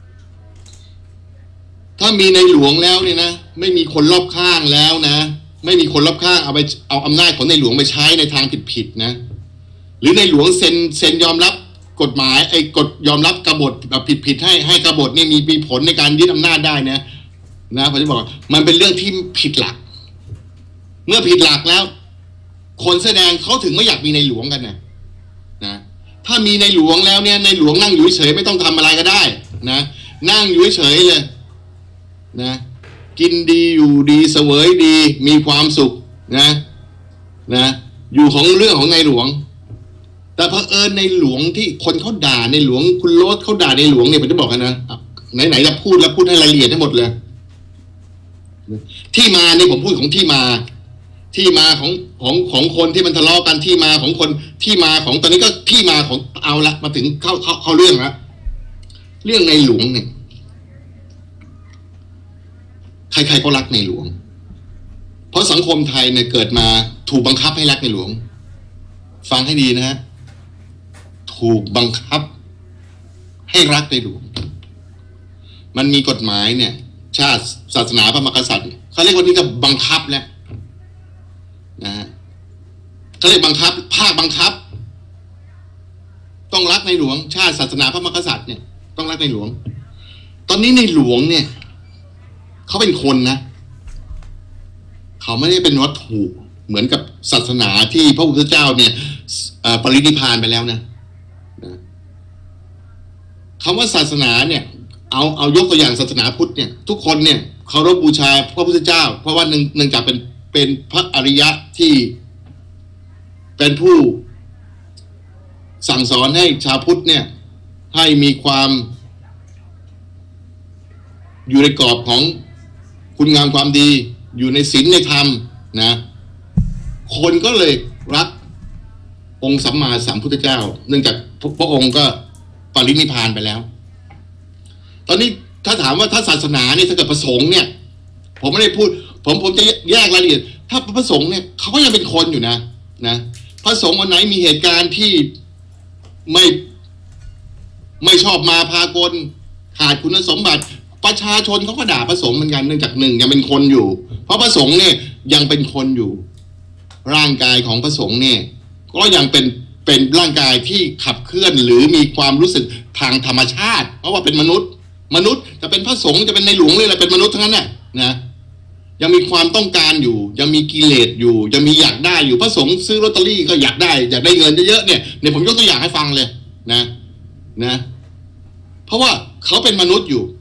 ถ้ามีในหลวงแล้วเนี่ยนะไม่มีคนรอบข้างแล้วนะไม่มีคนรอบข้างเอาไปเอาอำนาจของในหลวงไปใช้ในทางผิดๆนะหรือในหลวงเซ็นเซ็นยอมรับกฎหมายไอ้กฎยอมรับกบฏแบบผิดๆให้ให้กบฏเนี่ยมีมีผลในการยึดอำนาจได้นะนะผมจะบอกมันเป็นเรื่องที่ผิดหลักเมื่อผิดหลักแล้วคนแสดงเขาถึงไม่อยากมีในหลวงกันนะนะถ้ามีในหลวงแล้วเนี่ยในหลวงนั่งอยู่เฉยไม่ต้องทำอะไรก็ได้นะนั่งอยู่เฉยเลยนะกินดีอยู่ดีเสวยดีมีความสุขนะนะอยู่ของเรื่องของในหลวงแต่เผอิญในหลวงที่คนเขาด่าในหลวงคุณโรสเขาด่าในหลวงเนี่ยผมจะบอกกันนะไหนๆจะพูดแล้วพูดให้รายละเอียดทั้งหมดเลยที่มานี่ผมพูดของที่มาที่มาของของของคนที่มันทะเลาะกันที่มาของคนที่มาของตอนนี้ก็ที่มาของเอาละมาถึงเข้าเข้าเข้าเรื่องละเรื่องในหลวงเนี่ยใครๆก็รักในหลวงเพราะสังคมไทยเนี่ยเกิดมาถูกบังคับให้รักในหลวงฟังให้ดีนะฮะถูกบังคับให้รักในหลวงมันมีกฎหมายเนี่ยชาติศาสนาพระมหากษัตริย์เขาเรียกว่านี่ก็บังคับแล้วนะฮะเขาเรียกบังคับภาคบังคับต้องรักในหลวงชาติศาสนาพระมหากษัตริย์เนี่ยต้องรักในหลวงตอนนี้ในหลวงเนี่ยเขาเป็นคนนะเขาไม่ได้เป็นวัตถุเหมือนกับศาสนาที่พระพุทธเจ้าเนี่ยปรินิพพานไปแล้วนะคำว่าศาสนาเนี่ยเอาเอายกตัวอย่างศาสนาพุทธเนี่ยทุกคนเนี่ยเคารพบูชาพระพุทธเจ้าเพราะว่าเนื่องจากเป็นเป็นพระอริยะที่เป็นผู้สั่งสอนให้ชาวพุทธเนี่ยให้มีความอยู่ในกรอบของคุณงามความดีอยู่ในศีลในธรรมนะคนก็เลยรักองค์สัมมาสัมพุทธเจ้าเนื่องจากพระองค์ก็ปรินิพพานไปแล้วตอนนี้ถ้าถามว่าถ้าศาสนาเนี่ยถ้าเกิดพระสงฆ์เนี่ยผมไม่ได้พูดผมผมจะแยกรายละเอียดถ้าพระสงฆ์เนี่ยเขาก็ยังเป็นคนอยู่นะนะพระสงฆ์วันไหนมีเหตุการณ์ที่ไม่ไม่ชอบมาพากลขาดคุณสมบัติประชาชนเขาก็ด่าพระสงฆ์เหมือนกันเนื่องจากหนึ่งยังเป็นคนอยู่เพราะพระสงฆ์เนี่ยยังเป็นคนอยู่ร่างกายของพระสงฆ์เนี่ยก็ยังเป็นเป็นร่างกายที่ขับเคลื่อนหรือมีความรู้สึกทางธรรมชาติเพราะว่าเป็นมนุษย์มนุษย์จะเป็นพระสงฆ์จะเป็นในหลวงเลยอะไรเป็นมนุษย์ทั้งนั้นน่ะนะยังมีความต้องการอยู่ยังมีกิเลสอยู่ยังมีอยากได้อยู่พระสงฆ์ซื้อลอตเตอรี่ก็อยากได้อยากได้เงินเยอะๆเนี่ยเนี่ยผมยกตัวอย่างให้ฟังเลยนะนะเพราะว่าเขาเป็นมนุษย์อยู่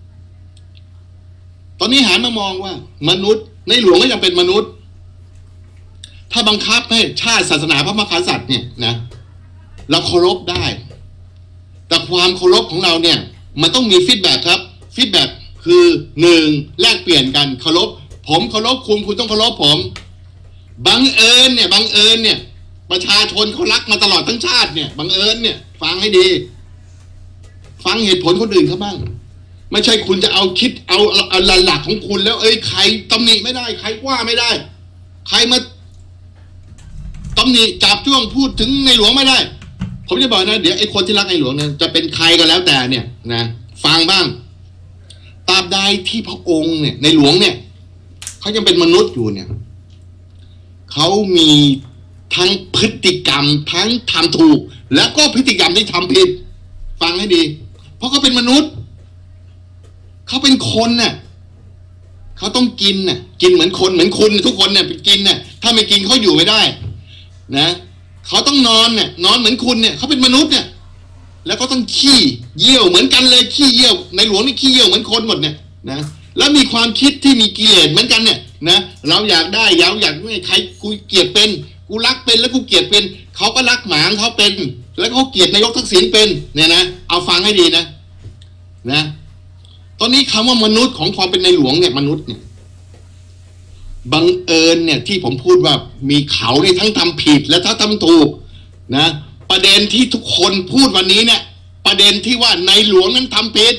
ตอนนี้หันมามองว่ามนุษย์ในหลวงก็ยังเป็นมนุษย์ถ้าบังคับให้ชาติศาสนาพระมหากษัตริย์เนี่ยนะเราเคารพได้แต่ความเคารพของเราเนี่ยมันต้องมีฟีดแบ็กครับฟีดแบ็กคือหนึ่งแลกเปลี่ยนกันเคารพผมเคารพคุณคุณต้องเคารพผมบังเอิญเนี่ยบังเอิญเนี่ยประชาชนเขารักมาตลอดทั้งชาติเนี่ยบังเอิญเนี่ยฟังให้ดีฟังเหตุผลคนอื่นเขาบ้างไม่ใช่คุณจะเอาคิดเอาเอาหลักของคุณแล้วเอ้ยใครตำหนิไม่ได้ใครว่าไม่ได้ใครมาตำหนิจับจ้วงพูดถึงในหลวงไม่ได้ผมจะบอกนะเดี๋ยวไอ้คนที่รักในหลวงเนี่ยจะเป็นใครก็แล้วแต่เนี่ยนะฟังบ้างตราบใดที่พระองค์เนี่ยในหลวงเนี่ยเขายังเป็นมนุษย์อยู่เนี่ยเขามีทั้งพฤติกรรมทั้งทำถูกแล้วก็พฤติกรรมที่ทำผิดฟังให้ดีเพราะเขาเป็นมนุษย์เขาเป็นคนน่ะเขาต้องกินน่ะกินเหมือนคนเหมือนคุณทุกคนเนี่ยไปกินน่ะถ้าไม่กินเขาอยู่ไม่ได้นะเขาต้องนอนเนี่ยนอนเหมือนคุณเนี่ยเขาเป็นมนุษย์เนี่ยแล้วก็ต้องขี้เยี่ยวเหมือนกันเลยขี้เยี่ยวในหลวงนี่ขี้เยี่ยวเหมือนคนหมดเนี่ยนะแล้วมีความคิดที่มีกิเลสเหมือนกันเนี่ยนะเราอยากได้เราอยากให้ใครกูเกลียดเป็นกูรักเป็นแล้วกูเกลียดเป็นเขาก็รักหมาเขาเป็นแล้วเขาเกลียดนายกทักษิณเป็นเนี่ยนะเอาฟังให้ดีนะนะตอนนี้คำว่ามนุษย์ของความเป็นในหลวงเนี่ยมนุษย์เนี่ยบังเอิญเนี่ยที่ผมพูดว่ามีเขาเนี่ยทั้งทำผิดและทั้งทำถูกนะประเด็นที่ทุกคนพูดวันนี้เนี่ยประเด็นที่ว่าในหลวงนั้นทำผิด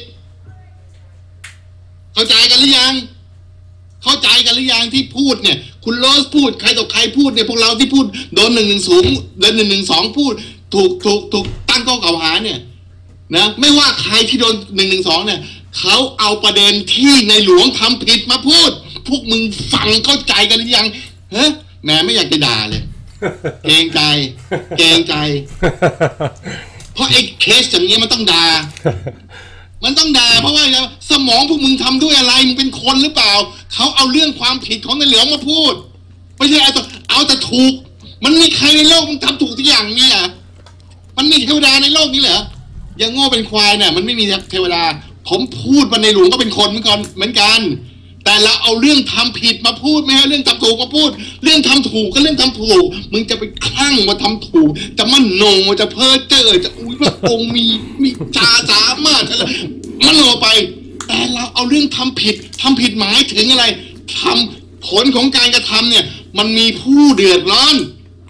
เข้าใจกันหรือยังเข้าใจกันหรือยังที่พูดเนี่ยคุณโรสพูดใครต่อใครพูดเนี่ยพวกเราที่พูดโดนหนึ่งหนึ่งศูนย์โดนหนึ่งหนึ่งสองพูดถูกถูกถูกตั้งข้อกล่าวหาเนี่ยนะไม่ว่าใครที่โดนหนึ่งหนึ่งสองเนี่ยเขาเอาประเด็นที่ในหลวงทำผิดมาพูดพวกมึงฟังเข้าใจกันหรือยังเฮ้ยแม่ไม่อยากจะด่าเลยเกรงใจเกรงใจเพราะไอ้เคสอย่างนี้มันต้องด่ามันต้องด่าเพราะว่าสมองพวกมึงทำด้วยอะไรมึงเป็นคนหรือเปล่าเขาเอาเรื่องความผิดของในหลวงมาพูดไม่ใช่เอาแต่เอาแต่ถูกมันมีใครในโลกมึงทำถูกทุกอย่างเนี่ยมันมีเทวดาในโลกนี้เหรออย่างโง่เป็นควายเนี่ยมันไม่มีเทวดาผมพูดว่าในหลวงก็เป็นคนเหมือนกันเหมือนกันแต่เราเอาเรื่องทำผิดมาพูดไม่ให้เรื่องทำถูกมาพูดเรื่องทำถูกก็เรื่องทำถูกมึงจะไปคลั่งว่าทำถูกจะมั่นโนจะเพ้อเจ้อจะอุ้ยพระองค์มีมีจาสามารถอะไรมันโนไปแต่เราเอาเรื่องทำผิดทำผิดหมายถึงอะไรทำผลของการกระทำเนี่ยมันมีผู้เดือดร้อน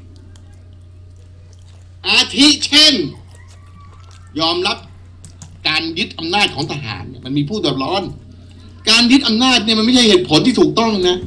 อาทิเช่นยอมรับการยึดอำนาจของทหารเนี่ยมันมีผู้เดือดร้อนการยึดอำนาจเนี่ยมันไม่ใช่เหตุผลที่ถูกต้องนะ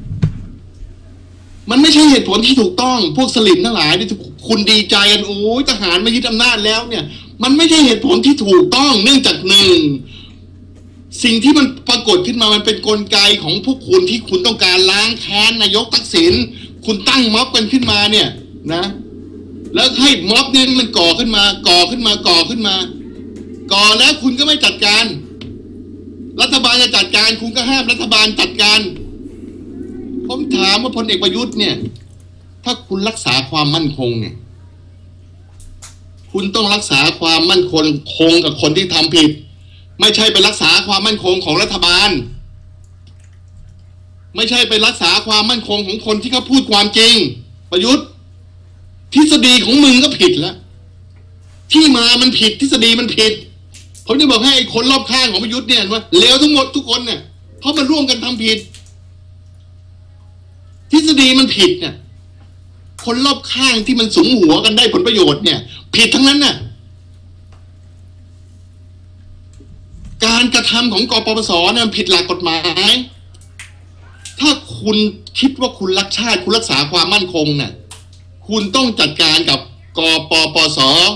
มันไม่ใช่เหตุผลที่ถูกต้องพวกสลิมทั้งหลายที่คุณดีใจกันโอ้ยทหารมายึดอำนาจแล้วเนี่ยมันไม่ใช่เหตุผลที่ถูกต้องเนื่องจากหนึ่งสิ่งที่มันปรากฏขึ้นมามันเป็นกลไกของพวกคุณที่คุณต้องการล้างแค้นนายกทักษิณคุณตั้งม็อบกันขึ้นมาเนี่ยนะแล้วให้ม็อบเนี่ยมันก่อขึ้นมาก่อขึ้นมาก่อขึ้นมาก่อแล้วคุณก็ไม่จัดการรัฐบาลจะจัดการคุณก็ห้ามรัฐบาลจัดการผมถามว่าพลเอกประยุทธ์เนี่ยถ้าคุณรักษาความมั่นคงเนี่ยคุณต้องรักษาความมั่นคงคงกับคนที่ทำผิดไม่ใช่ไปรักษาความมั่นคงของรัฐบาลไม่ใช่ไปรักษาความมั่นคงของคนที่เขาพูดความจริงประยุทธ์ทฤษฎีของมึงก็ผิดแล้วที่มามันผิดทฤษฎีมันผิดผมจะบอกให้คนรอบข้างของประยุทธ์เนี่ยว่าเลวทั้งหมดทุกคนเนี่ยเพราะมันร่วมกันทำผิดทฤษฎีมันผิดเนี่ยคนรอบข้างที่มันสุมหัวกันได้ผลประโยชน์เนี่ยผิดทั้งนั้นน่ะการกระทำของกปปสเนี่ยมันผิดหลักกฎหมายถ้าคุณคิดว่าคุณรักชาติคุณรักษาความมั่นคงเนี่ยคุณต้องจัดการกับกปปส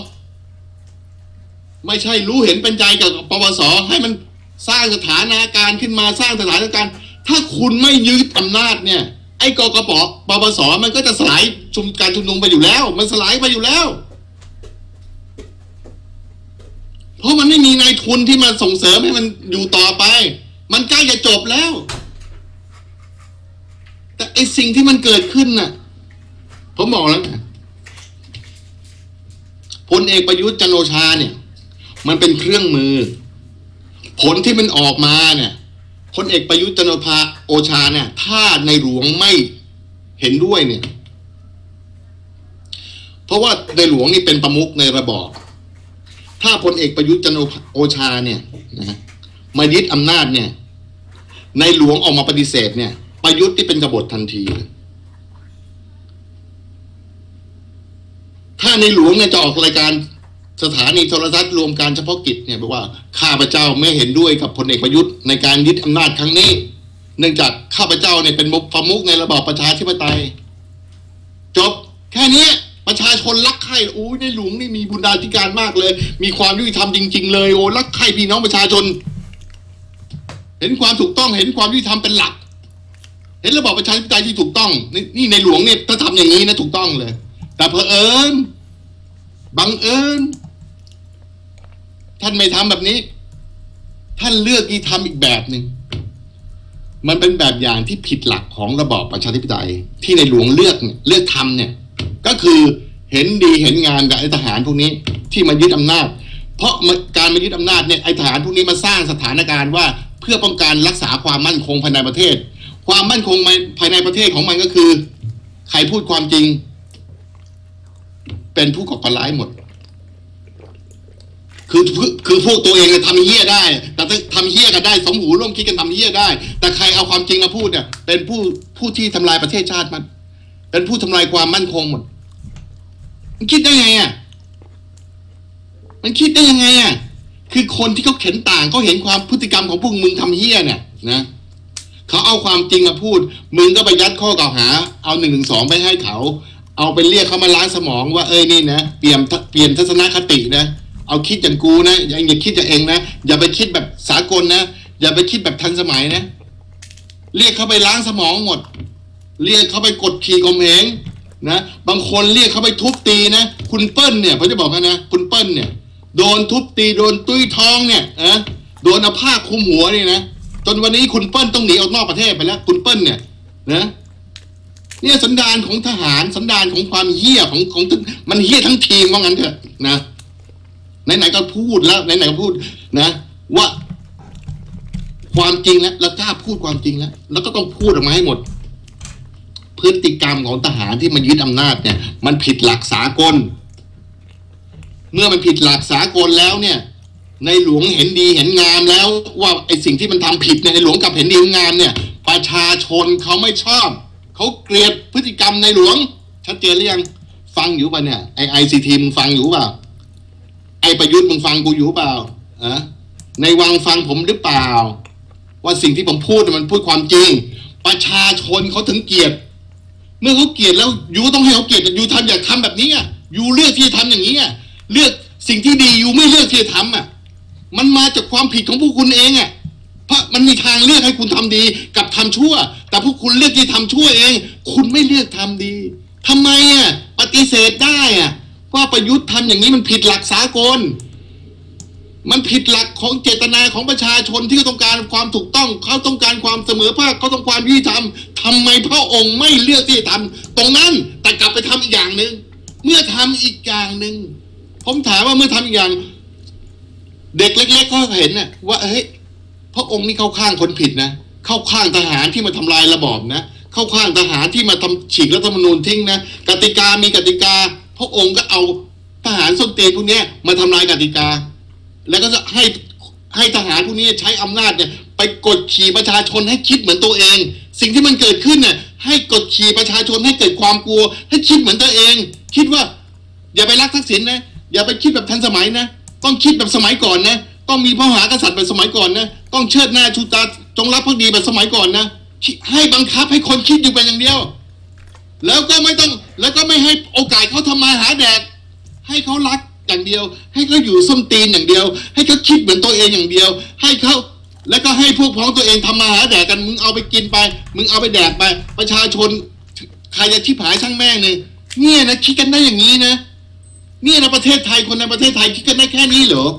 ไม่ใช่รู้เห็นเป็นใจกับปปสให้มันสร้างสถานการณ์ขึ้นมาสร้างสถานการณ์ถ้าคุณไม่ยึดอำนาจเนี่ยไอ้กกปปปสมันก็จะสลายชุมการชุมนุมไปอยู่แล้วมันสลายไปอยู่แล้วเพราะมันไม่มีนายทุนที่มาส่งเสริมให้มันอยู่ต่อไปมันใกล้จะจบแล้วแต่ไอ้สิ่งที่มันเกิดขึ้นน่ะผมบอกแล้วนะพลเอกประยุทธ์จันทร์โอชาเนี่ยมันเป็นเครื่องมือผลที่มันออกมาเนี่ยพลเอกประยุทธ์จันทร์โอชาเนี่ยถ้าในหลวงไม่เห็นด้วยเนี่ยเพราะว่าในหลวงนี่เป็นประมุขในระบอบถ้าพลเอกประยุทธ์จันทร์โอชาเนี่ยนะมายึดอำนาจเนี่ยในหลวงออกมาปฏิเสธเนี่ยประยุทธ์ที่เป็นกบฏทันทีถ้าในหลวงเนี่ยจะออกรายการสถานีโทรทัศน์รวมการเฉพาะกิจเนี่ยบอกว่าข้าพเจ้าไม่เห็นด้วยกับพลเอกประยุทธ์ในการยึดอำนาจครั้งนี้เนื่องจากข้าพเจ้าเนี่ยเป็นประมุขในระบอบประชาธิปไตยจบแค่นี้ประชาชนรักใคร่โอ้ยในหลวงนี่มีบุญญาธิการมากเลยมีความยุติธรรมจริงๆเลยโอ้รักใคร่พี่น้องประชาชนเห็นความถูกต้องเห็นความยุติธรรมเป็นหลักเห็นระบอบประชาธิปไตยที่ถูกต้องนี่ในหลวงเนี่ยถ้าทำอย่างนี้นะถูกต้องเลยแต่เผอิญบังเอิญท่านไม่ทำแบบนี้ท่านเลือกที่ทำอีกแบบหนึ่งมันเป็นแบบอย่างที่ผิดหลักของระบอบประชาธิปไตยที่ในหลวงเลือกเนี่ยเลือกทำเนี่ยก็คือเห็นดีเห็นงามกับไอ้ทหารพวกนี้ที่มายึดอำนาจเพราะการมายึดอำนาจเนี่ยไอ้ทหารพวกนี้มาสร้างสถานการณ์ว่าเพื่อป้องกันรักษาความมั่นคงภายในประเทศความมั่นคงภายในประเทศของมันก็คือใครพูดความจริงเป็นผู้ก่อการร้ายหมดคือคือพวกตัวเองทำเหี้ยได้แต่ถ้าทำเหี้ยกันได้สมหูร่วมคิดกันทำเหี้ยได้แต่ใครเอาความจริงมาพูดเนี่ยเป็นผู้ผู้ที่ทำลายประเทศชาติมันเป็นผู้ทำลายความมั่นคงหมดมันคิดได้ไงอ่ะมันคิดได้ยังไงอ่ะคือคนที่เขาเข็นต่างเขาเห็นความพฤติกรรมของพวกมึงทำเหี้ยเนี่ยนะเขาเอาความจริงมาพูดมึงก็ไปยัดข้อกล่าวหาเอาหนึ่งหนึ่งสองไปให้เขาเอาไปเรียกเขามาล้างสมองว่าเอ้ยนี่นะเปลี่ยนเปลี่ยนทัศนคตินะเอาคิดอย่างกูนะอย่าอย่าคิดอย่างเองนะอย่าไปคิดแบบสากลนะอย่าไปคิดแบบทันสมัยนะเรียกเขาไปล้างสมองหมดเรียกเขาไปกดขี่ข่มเหงนะบางคนเรียกเขาไปทุบตีนะคุณเปิ้ลเนี่ยผมจะบอกกันนะคุณเปิ้ลเนี่ยโดนทุบตีโดนตุ้ยท้องเนี่ยนะโดนเอาผ้าคลุมหัวนี่นะจนวันนี้คุณเปิ้ลต้องหนีออกนอกประเทศไปแล้วคุณเปิ้ลเนี่ยนะเนี่ยสันดานของทหารสันดานของความเหี้ยของของมันเหี้ยทั้งทีมว่างั้นเถอะนะไหนๆก็พูดแล้วไหนๆก็พูดนะว่าความจริงแล้วเรากล้าพูดความจริงแล้วแล้วก็ต้องพูดออกมาให้หมดพฤติกรรมของทหารที่มันยึดอำนาจเนี่ยมันผิดหลักสากลเมื่อมันผิดหลักสากลแล้วเนี่ยในหลวงเห็นดีเห็นงามแล้วว่าไอ้สิ่งที่มันทำผิดเนี่ยในหลวงกับเห็นดีเห็นงามเนี่ยประชาชนเขาไม่ชอบเขาเกลียดพฤติกรรมในหลวงชัดเจนหรือยังฟังอยู่ป่ะเนี่ยไอไอซีทีมึงฟังอยู่เปล่าไอประยุทธ์มึงฟังกูอยู่เปล่าอะในวังฟังผมหรือเปล่าว่าสิ่งที่ผมพูดมันพูดความจริงประชาชนเขาถึงเกลียดเมื่อเขาเกลียดแล้วยูต้องให้เขาเกลียดยูทำอยากทำแบบนี้อ่ะยูเลือกที่จะทำอย่างนี้อ่ะเลือกสิ่งที่ดียูไม่เลือกที่จะทำอ่ะมันมาจากความผิดของพวกคุณเองอ่ะเพราะมันมีทางเลือกให้คุณทำดีกับทำชั่วแต่พวกคุณเลือกที่ทำชั่วเองคุณไม่เลือกทำดีทำไมอ่ะปฏิเสธได้อ่ะว่าประยุทธ์ทำอย่างนี้มันผิดหลักสากลมันผิดหลักของเจตนาของประชาชนที่ต้องการความถูกต้องเขาต้องการความเสมอภาคเขาต้องการยุติธรรมทำไมพระองค์ไม่เลือกที่จะทำตรงนั้นแต่กลับไปทำอีกอย่างหนึ่งเมื่อทำอีกอย่างหนึ่งผมถามว่าเมื่อทำอีกอย่างเด็กเล็กๆก็เห็นน่ะว่าเฮ้ยพระองค์นี่เข้าข้างคนผิดนะเข้าข้างทหารที่มาทำลายระบอบนะเข้าข้างทหารที่มาทำฉีกรัฐธรรมนูญทิ้งนะกติกามีกติกาพระองค์ก็เอาทหารส้นเตียนพวกนี้มาทำลายกติกาแล้วก็จะให้ให้ทหารพวกนี้ใช้อำนาจเนี่ยไปกดขี่ประชาชนให้คิดเหมือนตัวเองสิ่งที่มันเกิดขึ้นเนี่ยให้กดขี่ประชาชนให้เกิดความกลัวให้คิดเหมือนตัวเองคิดว่าอย่าไปรักทักษิณนะอย่าไปคิดแบบทันสมัยนะต้องคิดแบบสมัยก่อนนะต้องมีพระมหากษัตริย์แบบสมัยก่อนนะต้องเชิดหน้าชูตาจงรักภักดีแบบสมัยก่อนนะให้บังคับให้คนคิดอยู่เป็นอย่างเดียวแล้วก็ไม่ต้องแล้วก็ไม่ให้โอกาสเขาทำมาหาแดกให้เขารักอย่างเดียวให้เขาอยู่ส้มตีนอย่างเดียวให้เขาคิดเหมือนตัวเองอย่างเดียวให้เขาแล้วก็ให้พวกพ้องตัวเองทำมาหาแดกกันมึงเอาไปกินไปมึงเอาไปแดกไปประชาชนใครจะชิบหายช่างแม่งเลยเนี่ยนะคิดกันได้อย่างนี้นะเนี่ยนะประเทศไทยคนในประเทศไทยคิดกันได้แค่นี้เหรอ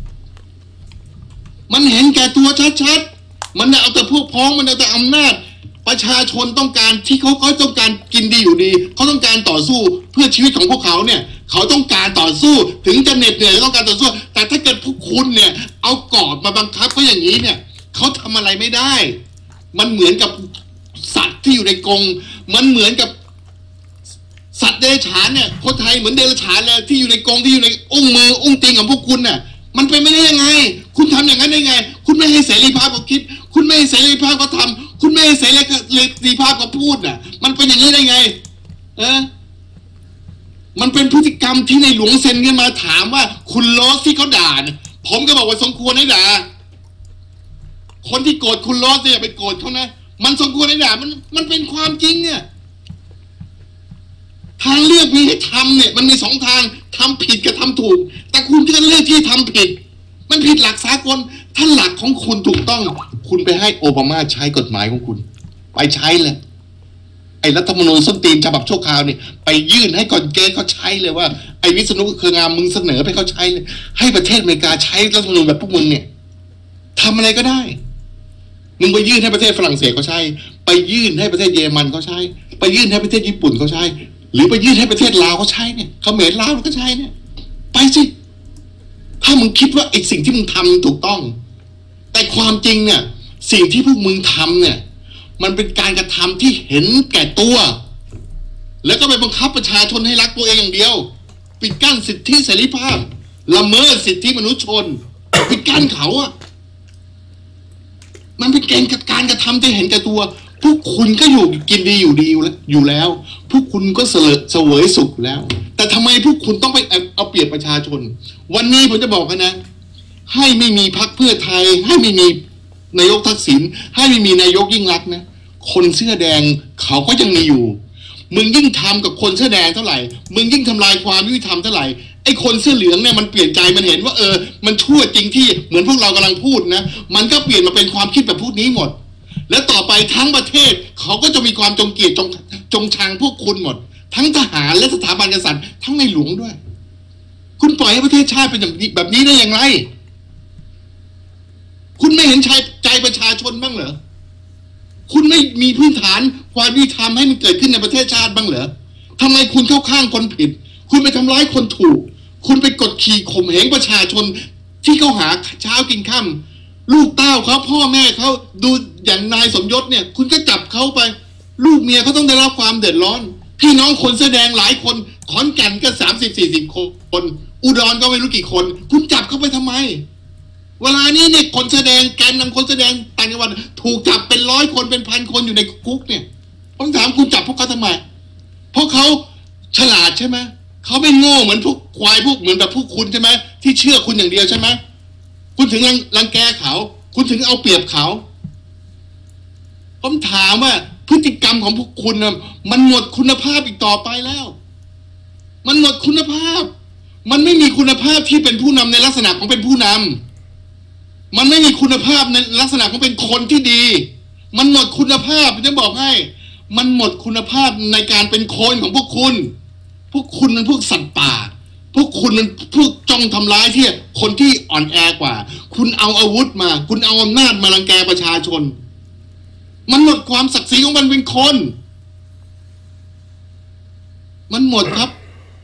มันเห็นแก่ตัวชัดๆมันเอาแต่พวกพ้องมันเอาแต่อำนาจประชาชนต้องการที่เขาเขาต้องการกินดีอยู่ดีเขาต้องการต่อสู้เพื่อชีวิตของพวกเขาเนี่ยเขาต้องการต่อสู้ถึงจะเหน็ดเหนื่อยต้องการต่อสู้แต่ถ้าเกิดพวกคุณเนี่ยเอากอดมาบังคับเขาอย่างนี้เนี่ยเขาทำอะไรไม่ได้มันเหมือนกับสัตว์ที่อยู่ในกรงมันเหมือนกับสัตว์เดรัจฉานเนี่ยคนไทยเหมือนเดรัจฉานเลยที่อยู่ในกรงที่อยู่ในอุ้งมืออุ้งตีนของพวกคุณน่ะมันเป็นไม่ได้ยังไงคุณทำอย่างนั้นได้ไงคุณไม่ให้เสรีภาพเขาคิดคุณไม่ให้เสรีภาพเขาทำคุณไม่ให้เสรีภาพเขาพูดน่ะมันเป็นอย่างนี้ได้ไงเออมันเป็นพฤติกรรมที่ในหลวงเซ็นกันมาถามว่าคุณโรสที่เขาด่าเนี่ยผมก็บอกว่าสมควรให้ด่าคนที่โกรธคุณโรสเนี่ยไปโกรธเขานะมันสมควรให้ด่ามันมันเป็นความจริงเนี่ยทางเลือกมีให้ทำเนี่ยมันมีสองทางทำผิดกับทำถูกแต่คุณก็เลือกที่ทำผิดมันผิดหลักสากลถ้าหลักของคุณถูกต้องคุณไปให้โอบามาใช้กฎหมายของคุณไปใช้เลยไอ้รัฐธรรมนูญส้นตีนฉบับชั่วคราวเนี่ยไปยื่นให้ก่อนเกณฑ์เขาใช้เลยว่าไอ้วิษณุเครืองามมึงเสนอไปเขาใช้เลยให้ประเทศอเมริกาใช้รัฐธรรมนูญแบบพวกมึงเนี่ยทำอะไรก็ได้มึงไปยื่นให้ประเทศฝรั่งเศสเขาใช้ไปยื่นให้ประเทศเยอรมันเขาใช้ไปยื่นให้ประเทศญี่ปุ่นเขาใช้หรือไปยื่นให้ประเทศลาวเขาใช้เนี่ยเขมรลาวก็ใช้เนี่ยไปสิถ้ามึงคิดว่าไอ้สิ่งที่มึงทำถูกต้องแต่ความจริงเนี่ยสิ่งที่พวกมึงทำเนี่ยมันเป็นการกระทำที่เห็นแก่ตัวแล้วก็ไปบังคับประชาชนให้รักตัวเองอย่างเดียวปิดกั้นสิทธิเสรีภาพละเมิดสิทธิมนุษยชนปิดกั้นเขาอะมันเป็นเกณฑ์การกระทำที่เห็นแก่ตัวพวกคุณก็อยู่กินดีอยู่ดีอยู่แล้วพวกคุณก็เสลเสวยสุขแล้วแต่ทำไมพวกคุณต้องไปเอาเปรียบประชาชนวันนี้ผมจะบอกนะให้ไม่มีพรรคเพื่อไทยให้ไม่มีนายกทักษิณให้ไม่มีนายกยิ่งรักษณ์นะคนเสื้อแดงเขาก็ยังมีอยู่มึงยิ่งทำกับคนเสื้อแดงเท่าไหร่มึงยิ่งทำลายความยุติธรรมเท่าไหร่ไอ้คนเสื้อเหลืองเนี่ยมันเปลี่ยนใจมันเห็นว่าเออมันชั่วจริงที่เหมือนพวกเรากำลังพูดนะมันก็เปลี่ยนมาเป็นความคิดแบบพวกนี้หมดและต่อไปทั้งประเทศเขาก็จะมีความจงเกลียดจงจงชังพวกคุณหมดทั้งทหารและสถาบันกษัตริย์ทั้งในหลวงด้วยคุณปล่อยให้ประเทศชาติเป็นแบบนี้ได้อย่างไรคุณไม่เห็นใจใจประชาชนบ้างเหรอคุณไม่มีพื้นฐานความยุติธรรมให้มันเกิดขึ้นในประเทศชาติบ้างเหรอทำไมคุณเข้าข้างคนผิดคุณไปทำร้ายคนถูกคุณไปกดขี่ข่มเหงประชาชนที่เขาหาเช้ากินค่ำลูกเต้าเขาพ่อแม่เขาดูอย่างนายสมยศเนี่ยคุณก็จับเขาไปลูกเมียเขาต้องได้รับความเดือดร้อนพี่น้องคนแสดงหลายคนขอนแก่นก็สามสิบสี่สิบคนอุดรก็ไม่รู้กี่คนคุณจับเขาไปทำไมเวลานี้เนี่ยคนแสดงแกนนำคนแสดงต่างจังหวัดถูกจับเป็นร้อยคนเป็นพันคนอยู่ในคุกเนี่ยผมถามคุณจับพวกเขาทำไมเพราะเขาฉลาดใช่ไหมเขาไม่โง่เหมือนพวกควายพวกเหมือนแบบพวกคุณใช่ไหมที่เชื่อคุณอย่างเดียวใช่ไหมคุณถึงรังแกเขาคุณถึงเอาเปรียบเขาผมถามว่าพฤติกรรมของพวกคุณนะมันหมดคุณภาพอีกต่อไปแล้วมันหมดคุณภาพมันไม่มีคุณภาพที่เป็นผู้นำในลักษณะของเป็นผู้นำมันไม่มีคุณภาพในลักษณะของเป็นคนที่ดีมันหมดคุณภาพจะบอกให้มันหมดคุณภาพในการเป็นคนของพวกคุณพวกคุณมันพวกสัตว์ป่าพวกคุณมันพวกจ้องทำร้ายที่คนที่อ่อนแอกว่าคุณเอาอาวุธมาคุณเอาอำนาจมารังแกประชาชนมันหมดความศักดิ์ศรีของมันเป็นคนมันหมดครับ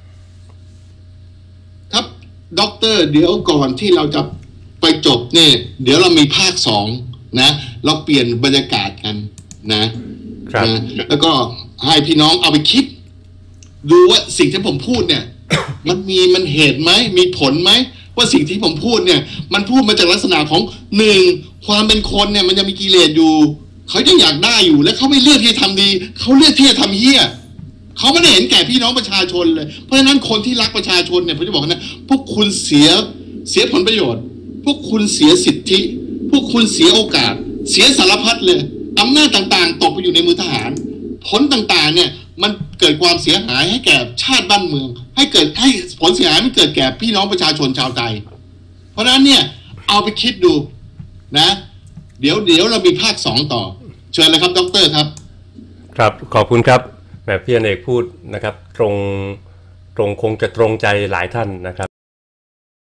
ครับด็อกเตอร์เดี๋ยวก่อนที่เราจะไปจบเนี่ยเดี๋ยวเรามีภาคสองนะเราเปลี่ยนบรรยากาศกันนะครับนะแล้วก็ให้พี่น้องเอาไปคิดดูว่าสิ่งที่ผมพูดเนี่ย มันมีมันเหตุไหมมีผลไหมว่าสิ่งที่ผมพูดเนี่ยมันพูดมาจากลักษณะของหนึ่งความเป็นคนเนี่ยมันจะมีกิเลสอยู่เขาจะอยากได้อยู่และเขาไม่เลือกที่จะทำดีเขาเลือกที่จะทำเหี้ยเขาไม่ได้เห็นแก่พี่น้องประชาชนเลยเพราะฉะนั้นคนที่รักประชาชนเนี่ยผมจะบอกนะพวกคุณเสียเสียผลประโยชน์พวกคุณเสียสิทธิพวกคุณเสียโอกาสเสียสารพัดเลยอำนาจต่างๆตกไปอยู่ในมือทหารผลต่างๆเนี่ยมันเกิดความเสียหายให้แก่ชาติบ้านเมืองให้เกิดให้ผลเสียหายมันเกิดแก่พี่น้องประชาชนชาวไทยเพราะฉะนั้นเนี่ยเอาไปคิดดูนะเดี๋ยวเดี๋ยวเรามีภาคสองต่อเชิญเลยครับดร.ครับครับขอบคุณครับแบบพี่อเนกพูดนะครับตรงตรงคงจะตรงใจหลายท่านนะครับ